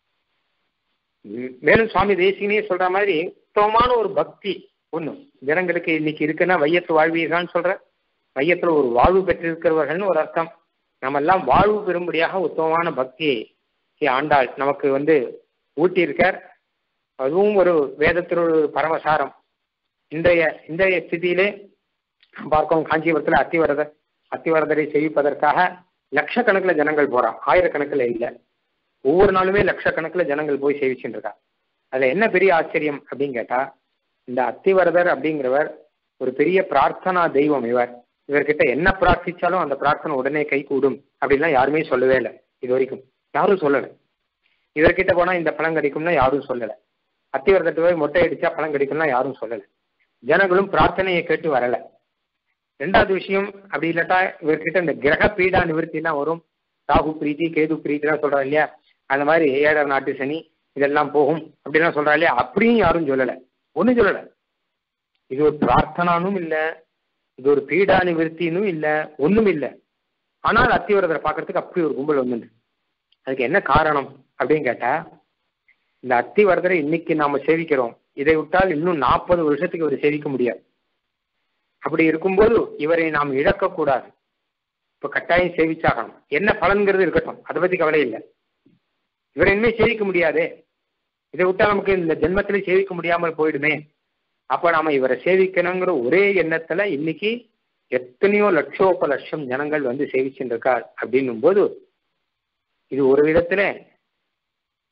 மேலும் சுவாமி தேசிகனே சொல்ற மாதிரி உத்தமமான ஒரு பக்தி ஒண்ணு ஜனங்களுக்கு இன்னைக்கு இருக்குன்னா வையத்து வாழ்வீர்கள்னு சொல்ற, வையத்துல ஒரு வாழ்வு பெற்றிருக்கிறவர்கள்னு ஒரு அர்த்தம். நம்ம எல்லாம் வாழ்வு பெறும்படியாக உத்தமமான பக்தியை ஆண்டாள் நமக்கு வந்து ஊட்டி இருக்கார். அதுவும் ஒரு வேதத்தில் ஒரு பரமசாரம். இன்றைய இன்றைய ஸ்திதியிலே பார்க்கும் காஞ்சிபுரத்துல அத்திவரதர் அத்திவரதரை செய்விப்பதற்காக லட்சக்கணக்கில் ஜனங்கள் போறான், ஆயிரக்கணக்கில் இல்லை. ஒவ்வொரு நாளுமே லட்சக்கணக்கில் ஜனங்கள் போய் சேவிச்சுட்டு இருக்கா. அதுல என்ன பெரிய ஆச்சரியம் அப்படின்னு கேட்டா, இந்த அத்திவரதர் அப்படிங்கிறவர் ஒரு பெரிய பிரார்த்தனா தெய்வம். இவர் இவர்கிட்ட என்ன பிரார்த்திச்சாலும் அந்த பிரார்த்தனை உடனே கை கூடும் அப்படின்லாம் யாருமே சொல்லவே இல்லை. இது வரைக்கும் யாரும் சொல்லலை. இவர்கிட்ட போனா இந்த பழம் கிடைக்கும்னா யாரும் சொல்லலை. அத்திவரதர்கிட்ட போய் மொட்டை அடிச்சா பழம் கிடைக்கும்னா யாரும் சொல்லலை. ஜனங்களும் பிரார்த்தனையை கேட்டு வரல. ரெண்டாவது விஷயம், அப்படி இல்லாட்டா இவர்கிட்ட இந்த கிரக பீடா நிவர்த்திலாம் வரும். ராகு பிரீத்தி கேது பிரீத்திலாம் சொல்றா இல்லையா, அந்த மாதிரி ஏழர் நாட்டு சனி இதெல்லாம் போகும் அப்படிலாம் சொல்றா இல்லையா, அப்படியும் யாரும் சொல்லலை. ஒன்றும் சொல்லலை. இது ஒரு பிரார்த்தனானும் இல்லை, இது ஒரு பீடா நிவர்த்தினும் இல்லை, ஒன்றும் இல்லை. ஆனால் அத்திவரதரை பார்க்கறதுக்கு அப்படி ஒரு கும்பல் வந்துண்டு. அதுக்கு என்ன காரணம் அப்படின்னு கேட்டா, இந்த அத்திவரதரை இன்னைக்கு நாம சேவிக்கிறோம், இதை விட்டால் இன்னும் நாற்பது வருஷத்துக்கு இவர் சேவிக்க முடியாது. அப்படி இருக்கும்போது இவரை நாம் இழக்கக்கூடாது. இப்ப கட்டாயம் சேவிச்சாகணும். என்ன பலன்கிறது இருக்கட்டும், அதை பத்தி கவலை இல்லை. இவரை இனிமே சேவிக்க முடியாதே, இதை விட்டா நமக்கு இந்த ஜென்மத்திலே சேவிக்க முடியாமல் போயிடுமே. அப்ப நாம இவரை சேவிக்கணுங்கிற ஒரே எண்ணத்துல இன்னைக்கு எத்தனையோ லட்சோப லட்சம் ஜனங்கள் வந்து சேவிச்சுட்டு இருக்கார் அப்படின்னும் போது, இது ஒரு விதத்துல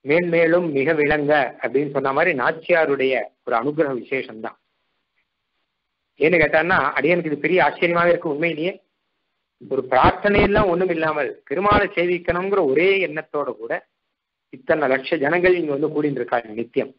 மேன்மேலும் மிக விளங்க அப்படின்னு சொன்ன மாதிரி நாச்சியாருடைய ஒரு அனுகிரக விசேஷம்தான். ஏன்னு கேட்டான்னா அடியனுக்கு இது பெரிய ஆச்சரியமாக இருக்கு. உண்மையிலேயே ஒரு பிரார்த்தனையெல்லாம் ஒண்ணும் இல்லாமல் பெருமாளை சேவிக்கணுங்கிற ஒரே எண்ணத்தோட கூட இத்தனை லட்ச ஜனங்கள் இங்க வந்து கூடிட்டு இருக்காங்க நித்தியம்.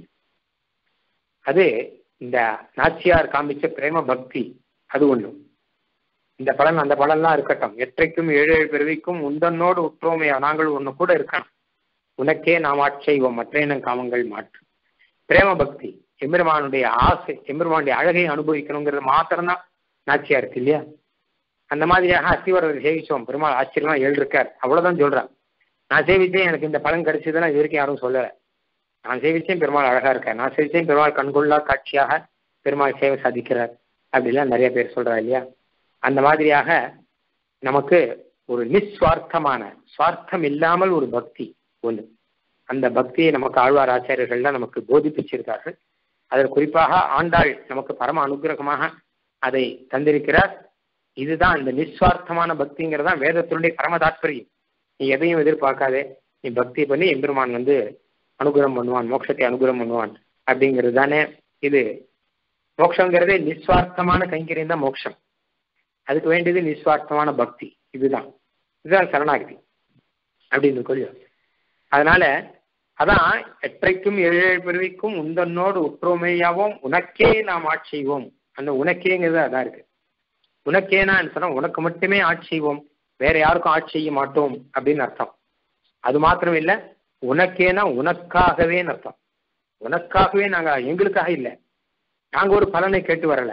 அது இந்த நாச்சியார் காமிச்ச பிரேம பக்தி அது ஒண்ணும். இந்த பலன் அந்த பலன்லாம் இருக்கட்டும். எற்றைக்கும் ஏழு ஏழு பிறவிக்கும் உந்தன்னோடு உற்றோமையா நாங்கள் ஒண்ணு கூட இருக்கணும். உனக்கே நாம் ஆட்செய்வோம் மற்ற காமங்கள் மாற்று. பிரேம பக்தி எம்பெருமானுடைய ஆசை, எம்பெருமானுடைய அழகை அனுபவிக்கணுங்கிறது மாத்திரம்தான் நாச்சியா இருக்கு இல்லையா? அந்த மாதிரியாக அத்திவரர் சேவிச்சோம், பெருமாள் ஆச்சரியமா ஏழு இருக்கார், அவ்வளவுதான் சொல்றான். நான் சேவிச்சேன் எனக்கு இந்த பலன் கிடைச்சதுன்னா இது வரைக்கும் யாரும் சொல்லலை. நான் சேவிச்சேன் பெருமாள் அழகா இருக்கார், நான் சேவிச்சேன் பெருமாள் கண்கொள்ளா காட்சியாக பெருமாள் சேவை சாதிக்கிறார் அப்படிலாம் நிறைய பேர் சொல்றா இல்லையா? அந்த மாதிரியாக நமக்கு ஒரு நிஸ்வார்த்தமான, சுவார்த்தம் இல்லாமல் ஒரு பக்தி ஒன்று. அந்த பக்தியை நமக்கு ஆழ்வார் ஆச்சாரியர்கள்லாம் நமக்கு போதிப்பிச்சிருக்கார்கள். அதில் குறிப்பாக ஆண்டாள் நமக்கு பரம அனுகிரகமாக அதை தந்திருக்கிறார். இதுதான் இந்த நிஸ்வார்த்தமான பக்திங்கிறதான் வேதத்தினுடைய பரம தாத்பரியம். நீ எதையும் எதிர்பார்க்காதே, நீ பக்தி பண்ணி எம்பெருமான் வந்து அனுகிரகம் பண்ணுவான், மோட்சத்தை அனுகிரகம் பண்ணுவான் அப்படிங்கிறது தானே இது. மோட்சங்கிறதே நிஸ்வார்த்தமான கைங்கரியம் தான் மோட்சம். அதுக்கு வேண்டியது நிஸ்வார்த்தமான பக்தி. இதுதான் இதுதான் சரணாகதி அப்படின்னு கொள்ளியோ. அதனால அதான் எற்றைக்கும் ஏழு ஏழு பிறவிக்கும் உந்தன்னோடு உற்றோமையாவோம் உனக்கே நாம் ஆட்செய்வோம். அந்த உனக்கேங்கிறது அதான் இருக்கு. உனக்கேனா சொன்னா உனக்கு மட்டுமே ஆட்சி செய்வோம், வேற யாருக்கும் ஆட்சி செய்ய மாட்டோம் அப்படின்னு அர்த்தம். அது மாத்திரம் இல்லை, உனக்கேனா உனக்காகவே அர்த்தம். உனக்காகவே நாங்க, எங்களுக்காக இல்லை, நாங்க ஒரு பலனை கேட்டு வரல.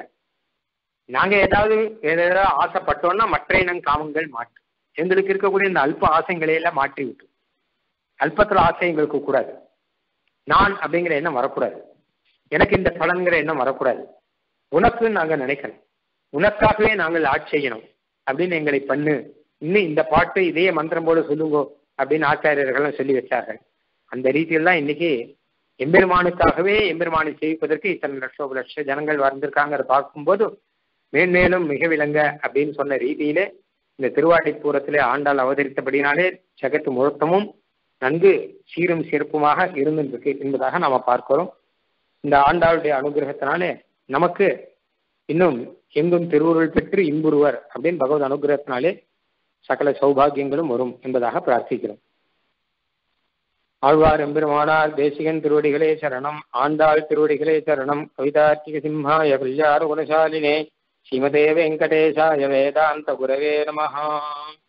நாங்க ஏதாவது ஏதாவது ஆசைப்பட்டோம்னா மற்ற இனம் காமங்கள் மாற்று. எங்களுக்கு இருக்கக்கூடிய இந்த அல்ப ஆசைகளையெல்லாம் மாற்றி விட்டு, அல்பத்துல ஆசை எங்களுக்கு கூடாது, நான் அப்படிங்கிற எண்ணம் வரக்கூடாது, எனக்கு இந்த பலன்கிற எண்ணம் வரக்கூடாது. உனக்கு நாங்க நினைக்கணும், உனக்காகவே நாங்கள் ஆட்சி செய்யணும் அப்படின்னு எங்களை பண்ணு. இன்னும் இந்த பாட்டு இதே மந்திரம் போல சொல்லுங்கோ அப்படின்னு ஆச்சாரியர்கள்லாம் சொல்லி வச்சார்கள். அந்த ரீதியில் தான் இன்னைக்கு எம்பெருமானுக்காகவே எம்பெருமானை சேவிப்பதற்கு இத்தனை லட்சம் லட்ச ஜனங்கள் வந்திருக்காங்கிறத பார்க்கும்போது மேன்மேலும் மிக விளங்க அப்படின்னு சொன்ன ரீதியிலே இந்த திருவாட்டிப்பூரத்திலே ஆண்டாள் அவதரித்தபடினாலே ஜகத்து முழுத்தமும் நன்கு சீரும் சிறப்புமாக இருந்துருக்கு என்பதாக நாம பார்க்கிறோம். இந்த ஆண்டாளுடைய அனுகிரகத்தினாலே நமக்கு இன்னும் எங்கும் திருவுருள் பெற்று இன்புறுவர் அப்படின்னு பகவத் அனுகிரகத்தினாலே சகல சௌபாகியங்களும் வரும் என்பதாக பிரார்த்திக்கிறோம். ஆழ்வார் எம்பெருமானார் தேசிகன் திருவடிகளே சரணம். ஆண்டாள் திருவடிகளே சரணம். கவிதார்த்திக சிம்ஹாய கல்யாண குணசாலினே ஸ்ரீமதே வெங்கடேசாய வேதாந்த குரவே நமஹ.